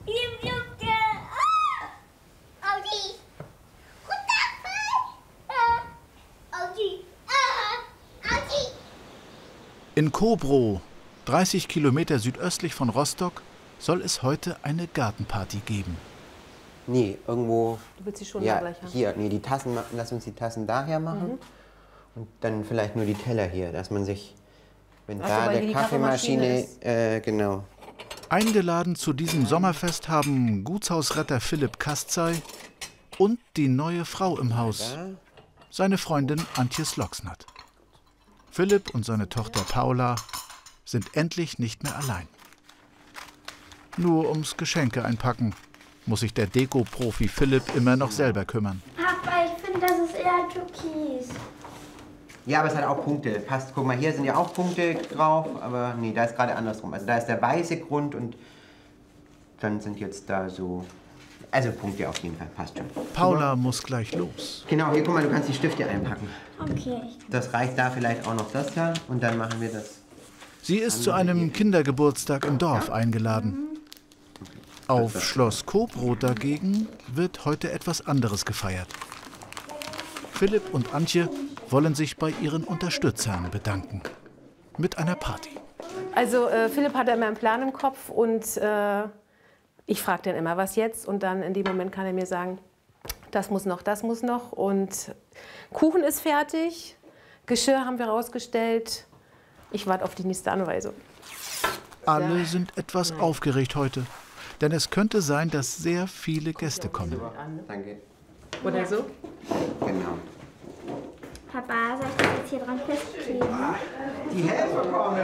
In Kobrow, dreißig Kilometer südöstlich von Rostock, soll es heute eine Gartenparty geben. Nee, irgendwo. Du willst sie schon ja, mal gleich haben? Hier, nee, die Tassen, lass uns die Tassen daher machen. Mhm. Und dann vielleicht nur die Teller hier, dass man sich, wenn Ach, da weil der die Kaffeemaschine, Kaffeemaschine äh, genau. Eingeladen zu diesem Sommerfest haben Gutshausretter Philipp Kastzay und die neue Frau im Haus, seine Freundin Antje Sloxnert. Philipp und seine Tochter Paula sind endlich nicht mehr allein. Nur ums Geschenke einpacken muss sich der Deko-Profi Philipp immer noch selber kümmern. Papa, ich finde, das ist eher Türkis. Ja, aber es hat auch Punkte. Passt, guck mal, hier sind ja auch Punkte drauf, aber nee, da ist gerade andersrum. Also da ist der weiße Grund und dann sind jetzt da so, also Punkte auf jeden Fall, passt schon. Paula muss gleich los. Genau, hier guck mal, du kannst die Stifte einpacken. Okay. Das reicht da vielleicht auch noch das da und dann machen wir das. Sie ist zu einem Kindergeburtstag im Dorf eingeladen. Auf Schloss Coburg dagegen wird heute etwas anderes gefeiert. Philipp und Antje wollen sich bei ihren Unterstützern bedanken. Mit einer Party. Also äh, Philipp hatte immer einen Plan im Kopf und äh, ich frage dann immer, was jetzt? Und dann in dem Moment kann er mir sagen, das muss noch, das muss noch. Und Kuchen ist fertig, Geschirr haben wir rausgestellt. Ich warte auf die nächste Anweisung. Alle sind etwas aufgeregt heute. Denn es könnte sein, dass sehr viele Gäste kommen. Danke. Oder so? Genau. Papa, soll ich das jetzt hier dran festkleben? Die Helfer kommen!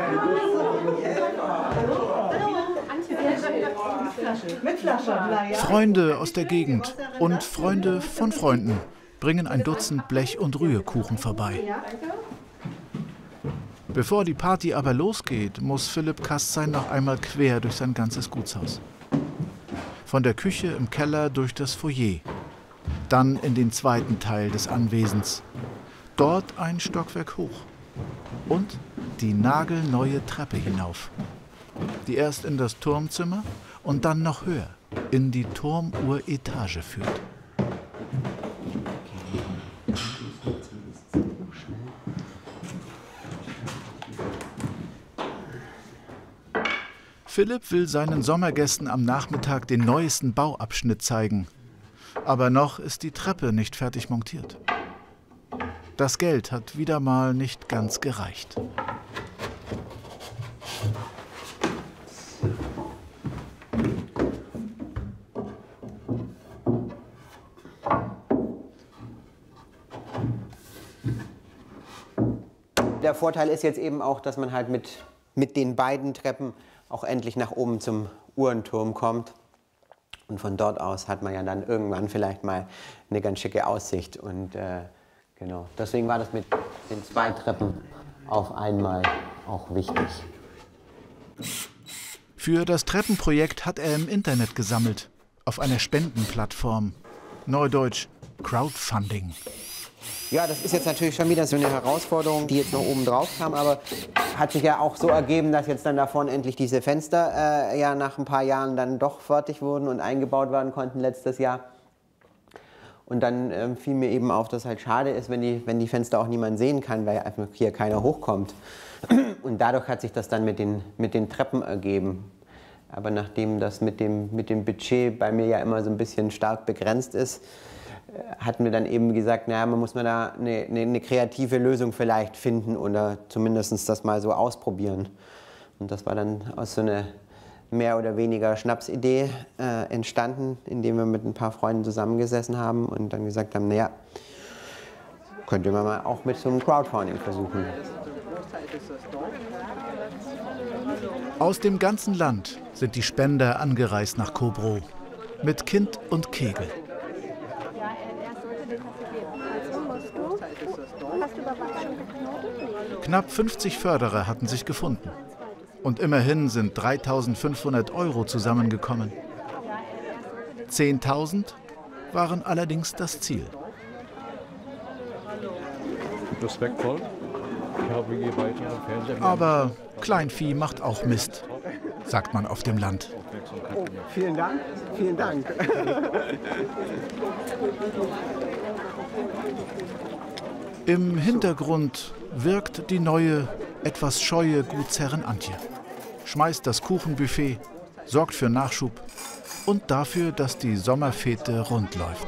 Mit Flasche. Freunde aus der Gegend und Freunde von Freunden bringen ein Dutzend Blech- und Rührkuchen vorbei. Bevor die Party aber losgeht, muss Philipp Kastzay noch einmal quer durch sein ganzes Gutshaus. Von der Küche im Keller durch das Foyer, dann in den zweiten Teil des Anwesens, dort ein Stockwerk hoch und die nagelneue Treppe hinauf, die erst in das Turmzimmer und dann noch höher in die Turmuretage führt. Philipp will seinen Sommergästen am Nachmittag den neuesten Bauabschnitt zeigen. Aber noch ist die Treppe nicht fertig montiert. Das Geld hat wieder mal nicht ganz gereicht. Der Vorteil ist jetzt eben auch, dass man halt mit, mit den beiden Treppen auch endlich nach oben zum Uhrenturm kommt. Und von dort aus hat man ja dann irgendwann vielleicht mal eine ganz schicke Aussicht. Und äh, genau, deswegen war das mit den zwei Treppen auf einmal auch wichtig. Für das Treppenprojekt hat er im Internet gesammelt, auf einer Spendenplattform. Neudeutsch Crowdfunding. Ja, das ist jetzt natürlich schon wieder so eine Herausforderung, die jetzt noch oben drauf kam, aber hat sich ja auch so ergeben, dass jetzt dann davon endlich diese Fenster äh, ja nach ein paar Jahren dann doch fertig wurden und eingebaut werden konnten letztes Jahr. Und dann ähm, fiel mir eben auf, dass es halt schade ist, wenn die, wenn die Fenster auch niemand sehen kann, weil einfach hier keiner hochkommt. Und dadurch hat sich das dann mit den, mit den Treppen ergeben. Aber nachdem das mit dem, mit dem Budget bei mir ja immer so ein bisschen stark begrenzt ist, hatten wir dann eben gesagt, naja, man muss mal da eine, eine, eine kreative Lösung vielleicht finden oder zumindest das mal so ausprobieren. Und das war dann aus so einer mehr oder weniger Schnapsidee äh, entstanden, indem wir mit ein paar Freunden zusammengesessen haben und dann gesagt haben, naja, könnte man mal auch mit so einem Crowdfunding versuchen. Aus dem ganzen Land sind die Spender angereist nach Coburg mit Kind und Kegel. Knapp fünfzig Förderer hatten sich gefunden. Und immerhin sind dreitausendfünfhundert Euro zusammengekommen. zehntausend waren allerdings das Ziel. Respektvoll. Ich habe hier weiter Fernsehen. Aber Kleinvieh macht auch Mist, sagt man auf dem Land. Oh, vielen Dank, vielen Dank. Im Hintergrund wirkt die neue, etwas scheue Gutsherrin Antje. Schmeißt das Kuchenbuffet, sorgt für Nachschub und dafür, dass die Sommerfete rund läuft.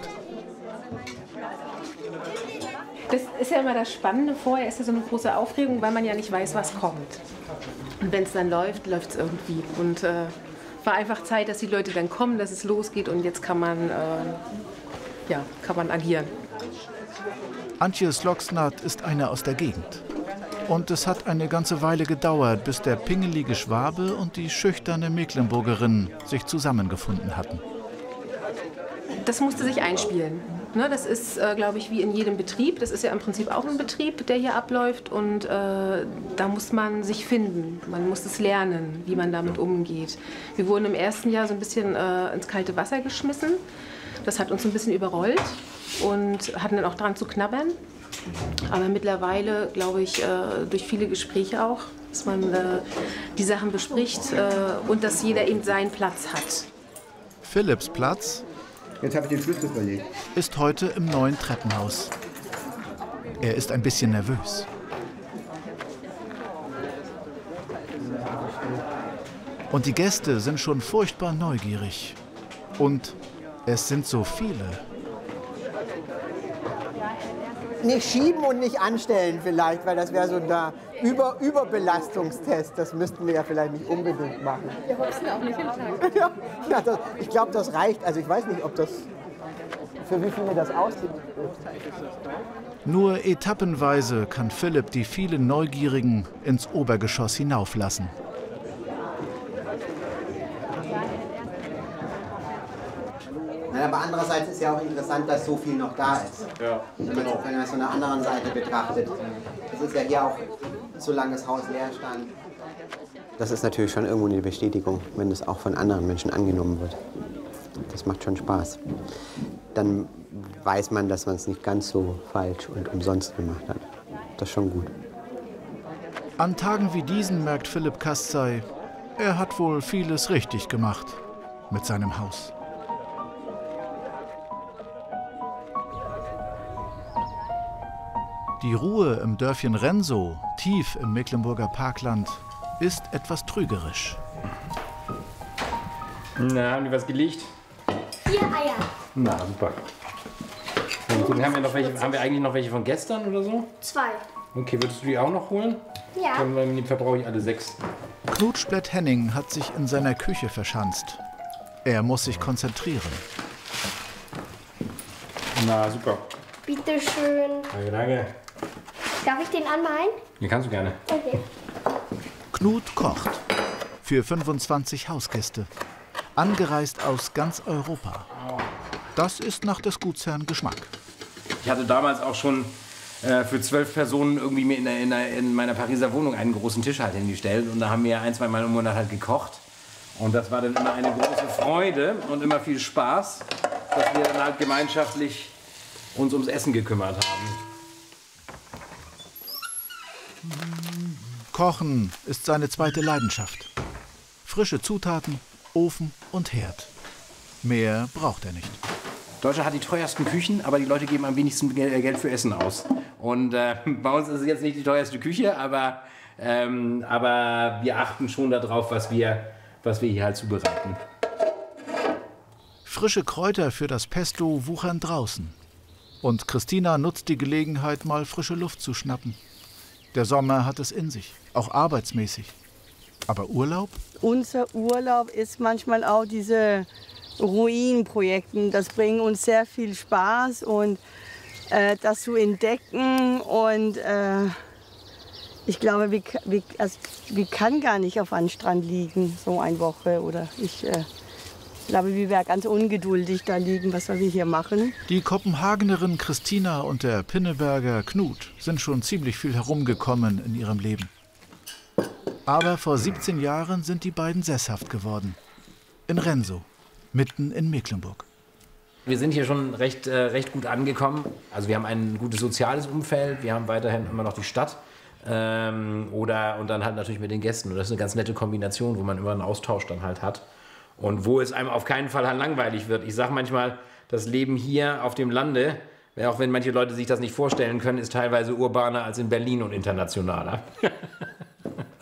Das ist ja immer das Spannende. Vorher ist ja so eine große Aufregung, weil man ja nicht weiß, was kommt. Und wenn es dann läuft, läuft es irgendwie. Und äh, war einfach Zeit, dass die Leute dann kommen, dass es losgeht und jetzt kann man, äh, ja, kann man agieren. Antje Sloksnat ist eine aus der Gegend. Und es hat eine ganze Weile gedauert, bis der pingelige Schwabe und die schüchterne Mecklenburgerin sich zusammengefunden hatten. Das musste sich einspielen. Ne, das ist, äh, glaube ich, wie in jedem Betrieb. Das ist ja im Prinzip auch ein Betrieb, der hier abläuft. Und äh, da muss man sich finden. Man muss es lernen, wie man damit umgeht. Wir wurden im ersten Jahr so ein bisschen äh, ins kalte Wasser geschmissen. Das hat uns ein bisschen überrollt und hatten dann auch dran zu knabbern. Aber mittlerweile, glaube ich, äh, durch viele Gespräche auch, dass man äh, die Sachen bespricht äh, und dass jeder eben seinen Platz hat. Philipps Platz Jetzt habe ich den Schlüssel verlegt. Ist heute im neuen Treppenhaus. Er ist ein bisschen nervös. Und die Gäste sind schon furchtbar neugierig. Und es sind so viele. Nicht schieben und nicht anstellen vielleicht, weil das wäre so ein Über Überbelastungstest. Das müssten wir ja vielleicht nicht unbedingt machen. Wir hopsen auch nicht hinterher. Ja, ja, das, ich glaube, das reicht. Also ich weiß nicht, ob das, für wie viele das aussieht. Nur etappenweise kann Philipp die vielen Neugierigen ins Obergeschoss hinauflassen. Aber andererseits ist ja auch interessant, dass so viel noch da ist. Ja, wenn man es von so einer anderen Seite betrachtet. Das ist ja hier auch, solange das Haus leer stand. Das ist natürlich schon irgendwo eine Bestätigung, wenn das auch von anderen Menschen angenommen wird. Das macht schon Spaß. Dann weiß man, dass man es nicht ganz so falsch und umsonst gemacht hat. Das ist schon gut. An Tagen wie diesen merkt Philipp Kastzai, er hat wohl vieles richtig gemacht mit seinem Haus. Die Ruhe im Dörfchen Rensow, tief im Mecklenburger Parkland, ist etwas trügerisch. Na, haben die was gelegt? Vier Eier. Na, super. Und haben, wir noch welche, haben wir eigentlich noch welche von gestern oder so? Zwei. Okay, würdest du die auch noch holen? Ja. Dann verbrauche ich alle sechs. Knut Splett-Henning hat sich in seiner Küche verschanzt. Er muss sich konzentrieren. Na, super. Bitte schön. Danke, danke. Darf ich den anmalen? Ja, kannst du gerne. Okay. Knut kocht für fünfundzwanzig Hausgäste, angereist aus ganz Europa. Das ist nach des Gutsherrn Geschmack. Ich hatte damals auch schon äh, für zwölf Personen irgendwie mir in, der, in, der, in meiner Pariser Wohnung einen großen Tisch halt hingestellt. Und da haben wir ein, zwei Mal im Monat halt gekocht. Und das war dann immer eine große Freude und immer viel Spaß, dass wir dann halt gemeinschaftlich uns ums Essen gekümmert haben. Kochen ist seine zweite Leidenschaft. Frische Zutaten, Ofen und Herd. Mehr braucht er nicht. Deutschland hat die teuersten Küchen, aber die Leute geben am wenigsten Geld für Essen aus. Und äh, bei uns ist es jetzt nicht die teuerste Küche, aber, ähm, aber wir achten schon darauf, was wir, was wir hier halt zubereiten. Frische Kräuter für das Pesto wuchern draußen. Und Christina nutzt die Gelegenheit, mal frische Luft zu schnappen. Der Sommer hat es in sich, auch arbeitsmäßig. Aber Urlaub? Unser Urlaub ist manchmal auch diese Ruinenprojekte. Das bringt uns sehr viel Spaß und äh, das zu entdecken. Und äh, ich glaube, wir, wir, also, wir kann gar nicht auf einem Strand liegen, so eine Woche. Oder ich äh, glaube, wir wären ganz ungeduldig da liegen, was wir hier machen. Die Kopenhagenerin Christina und der Pinneberger Knut sind schon ziemlich viel herumgekommen in ihrem Leben. Aber vor siebzehn Jahren sind die beiden sesshaft geworden. In Rensow, mitten in Mecklenburg. Wir sind hier schon recht, äh, recht gut angekommen. Also wir haben ein gutes soziales Umfeld, wir haben weiterhin immer noch die Stadt. Ähm, oder, und dann halt natürlich mit den Gästen. Und das ist eine ganz nette Kombination, wo man immer einen Austausch dann halt hat. Und wo es einem auf keinen Fall halt langweilig wird. Ich sage manchmal, das Leben hier auf dem Lande, auch wenn manche Leute sich das nicht vorstellen können, ist teilweise urbaner als in Berlin und internationaler.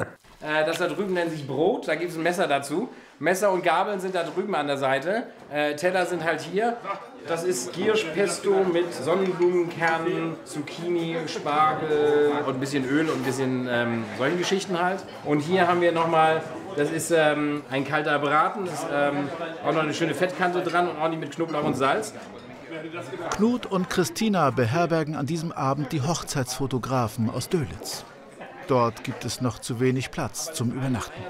Äh, das da drüben nennt sich Brot, da gibt es ein Messer dazu. Messer und Gabeln sind da drüben an der Seite. Äh, Teller sind halt hier. Das ist Kirschpesto mit Sonnenblumenkernen, Zucchini, Spargel und ein bisschen Öl und ein bisschen ähm, solchen Geschichten halt. Und hier haben wir nochmal, das ist ähm, ein kalter Braten, das ist ähm, auch noch eine schöne Fettkante dran und ordentlich mit Knoblauch und Salz. Knut und Christina beherbergen an diesem Abend die Hochzeitsfotografen aus Dölitz. Dort gibt es noch zu wenig Platz zum Übernachten.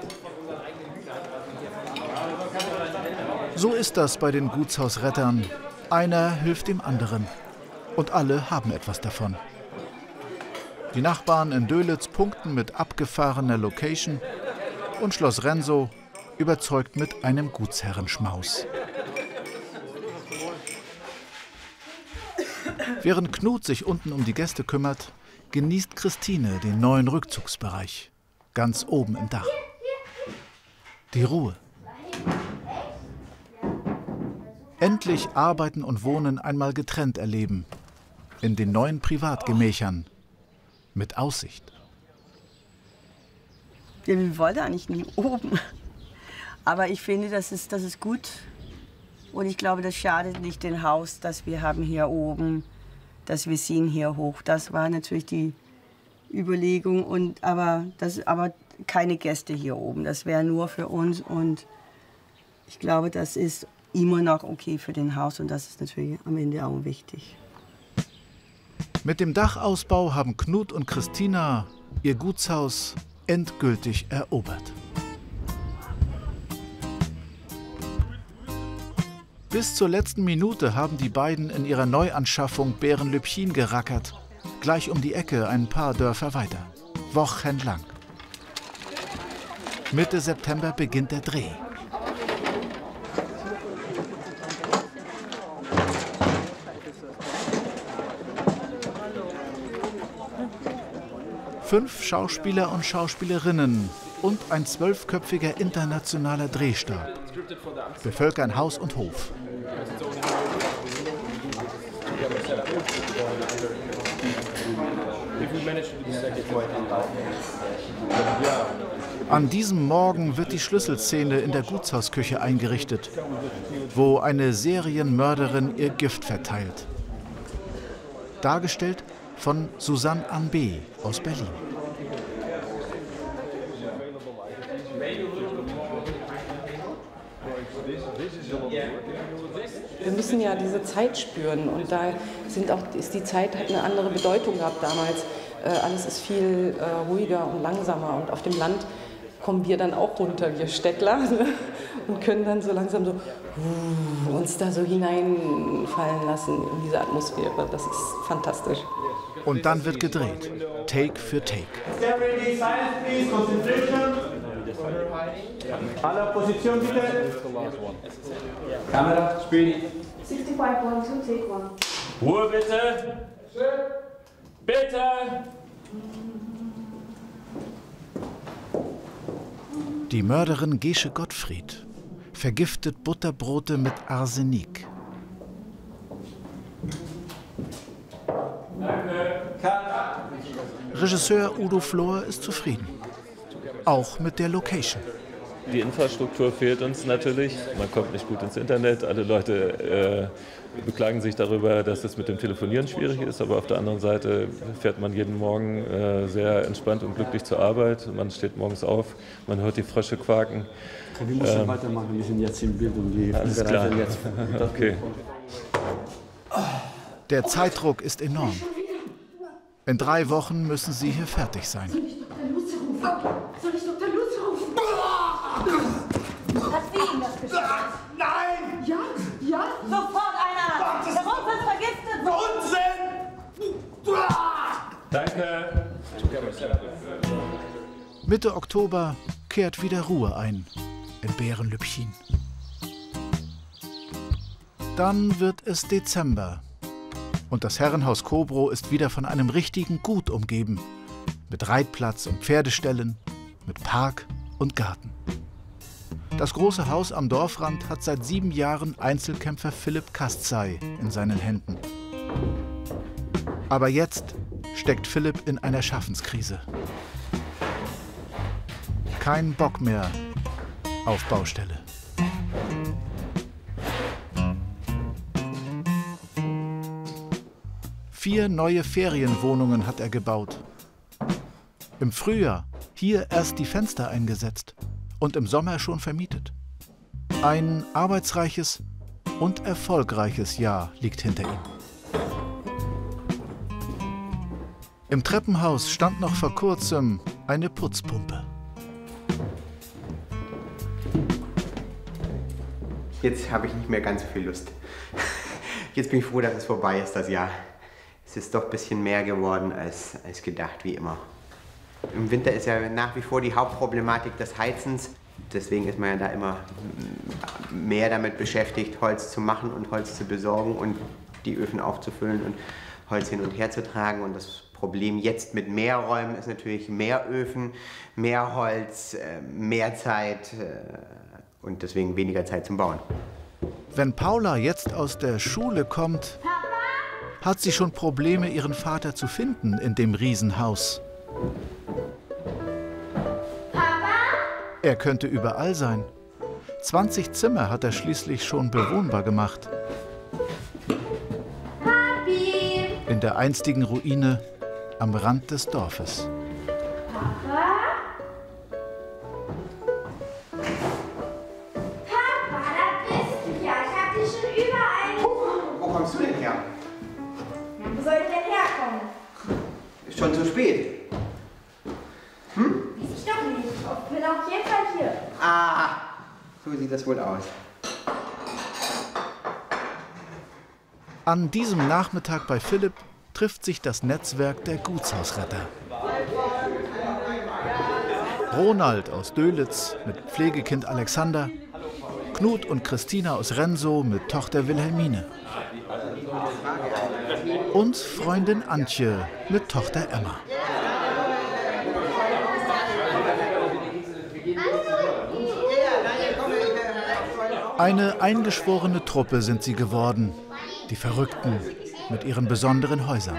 So ist das bei den Gutshausrettern. Einer hilft dem anderen. Und alle haben etwas davon. Die Nachbarn in Dölitz punkten mit abgefahrener Location und Schloss Rensow überzeugt mit einem Gutsherrenschmaus. Während Knut sich unten um die Gäste kümmert, genießt Christine den neuen Rückzugsbereich, ganz oben im Dach. Die Ruhe. Endlich Arbeiten und Wohnen einmal getrennt erleben, in den neuen Privatgemächern, mit Aussicht. Ja, wir wollten eigentlich nie oben, aber ich finde, das ist, das ist gut und ich glaube, das schadet nicht dem Haus, das wir haben hier oben, dass wir sehen hier hoch. Das war natürlich die Überlegung, und, aber, das, aber keine Gäste hier oben. Das wäre nur für uns und ich glaube, das ist immer noch okay für den Haus und das ist natürlich am Ende auch wichtig. Mit dem Dachausbau haben Knut und Christina ihr Gutshaus endgültig erobert. Bis zur letzten Minute haben die beiden in ihrer Neuanschaffung Bärenlübchen gerackert. Gleich um die Ecke ein paar Dörfer weiter. Wochenlang. Mitte September beginnt der Dreh. Fünf Schauspieler und Schauspielerinnen und ein zwölfköpfiger internationaler Drehstab bevölkern Haus und Hof. An diesem Morgen wird die Schlüsselszene in der Gutshausküche eingerichtet, wo eine Serienmörderin ihr Gift verteilt. Dargestellt von Susanne Anbe aus Berlin. Wir müssen ja diese Zeit spüren und da sind auch, ist die Zeit hat eine andere Bedeutung gehabt damals. Äh, alles ist viel äh, ruhiger und langsamer und auf dem Land kommen wir dann auch runter, wir Städtler, ne? Und können dann so langsam so uh, uns da so hineinfallen lassen in diese Atmosphäre. Das ist fantastisch. Und dann wird gedreht, Take für Take. Alle Position bitte. Kamera, spiel. sixty-five, one, two, take one. Ruhe bitte. Bitte. Die Mörderin Gesche Gottfried vergiftet Butterbrote mit Arsenik. Regisseur Udo Flor ist zufrieden. Auch mit der Location. Die Infrastruktur fehlt uns natürlich. Man kommt nicht gut ins Internet. Alle Leute äh, beklagen sich darüber, dass es mit dem Telefonieren schwierig ist. Aber auf der anderen Seite fährt man jeden Morgen äh, sehr entspannt und glücklich zur Arbeit. Man steht morgens auf, man hört die Frösche quaken. Wir müssen ähm, weitermachen. Wir sind jetzt im Bild und die alles klar. sind jetzt. Okay. Der Zeitdruck ist enorm. In drei Wochen müssen sie hier fertig sein. Soll ich Doktor Lutz rufen? Soll ich Doktor Lutz rufen? Hat sie ihm das geschafft? Nein! Ja, ja. Sofort einer! Der Ruf ist vergiftet! Unsinn! Danke! Mitte Oktober kehrt wieder Ruhe ein in Bärenlübchen. Dann wird es Dezember. Und das Herrenhaus Kobrow ist wieder von einem richtigen Gut umgeben. Mit Reitplatz und Pferdeställen, mit Park und Garten. Das große Haus am Dorfrand hat seit sieben Jahren Einzelkämpfer Philipp Kastzai in seinen Händen. Aber jetzt steckt Philipp in einer Schaffenskrise. Kein Bock mehr auf Baustelle. Vier neue Ferienwohnungen hat er gebaut. Im Frühjahr hier erst die Fenster eingesetzt und im Sommer schon vermietet. Ein arbeitsreiches und erfolgreiches Jahr liegt hinter ihm. Im Treppenhaus stand noch vor kurzem eine Putzpumpe. Jetzt habe ich nicht mehr ganz so viel Lust. Jetzt bin ich froh, dass es vorbei ist, das Jahr. Es ist doch ein bisschen mehr geworden als, als gedacht, wie immer. Im Winter ist ja nach wie vor die Hauptproblematik des Heizens. Deswegen ist man ja da immer mehr damit beschäftigt, Holz zu machen und Holz zu besorgen und die Öfen aufzufüllen und Holz hin und her zu tragen. Und das Problem jetzt mit mehr Räumen ist natürlich mehr Öfen, mehr Holz, mehr Zeit und deswegen weniger Zeit zum Bauen. Wenn Paula jetzt aus der Schule kommt, hat sie schon Probleme, ihren Vater zu finden in dem Riesenhaus. Er könnte überall sein. zwanzig Zimmer hat er schließlich schon bewohnbar gemacht. Papi! In der einstigen Ruine am Rand des Dorfes. Papa? Papa, da bist du ja. Ich hab dich schon überall gesucht. Wo kommst du denn her? Wo soll ich denn herkommen? Ist schon zu spät. Hm? Weiß ich doch nicht. Ich bin auf jeden Fall hier. Ah, so sieht das wohl aus. An diesem Nachmittag bei Philipp trifft sich das Netzwerk der Gutshausretter. Ronald aus Dölitz mit Pflegekind Alexander, Knut und Christina aus Rensow mit Tochter Wilhelmine und Freundin Antje mit Tochter Emma. Eine eingeschworene Truppe sind sie geworden, die Verrückten mit ihren besonderen Häusern.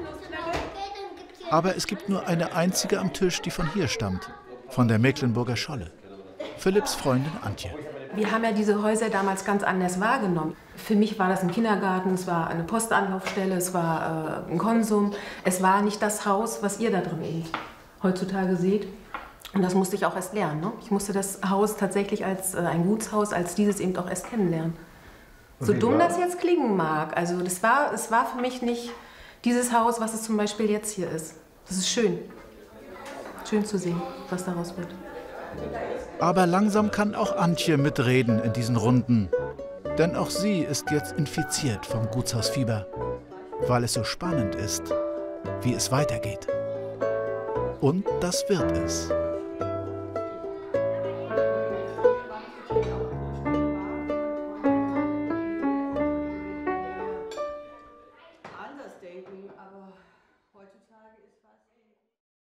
Aber es gibt nur eine einzige am Tisch, die von hier stammt, von der Mecklenburger Scholle. Philipps Freundin Antje. Wir haben ja diese Häuser damals ganz anders wahrgenommen. Für mich war das ein Kindergarten, es war eine Postanlaufstelle, es war äh, ein Konsum. Es war nicht das Haus, was ihr da drin eben heutzutage seht. Und das musste ich auch erst lernen. Ne? Ich musste das Haus tatsächlich als äh, ein Gutshaus, als dieses eben auch erst kennenlernen. So dumm das jetzt klingen mag, also das war, es war für mich nicht dieses Haus, was es zum Beispiel jetzt hier ist. Das ist schön. Schön zu sehen, was daraus wird. Aber langsam kann auch Antje mitreden in diesen Runden. Denn auch sie ist jetzt infiziert vom Gutshausfieber, weil es so spannend ist, wie es weitergeht. Und das wird es.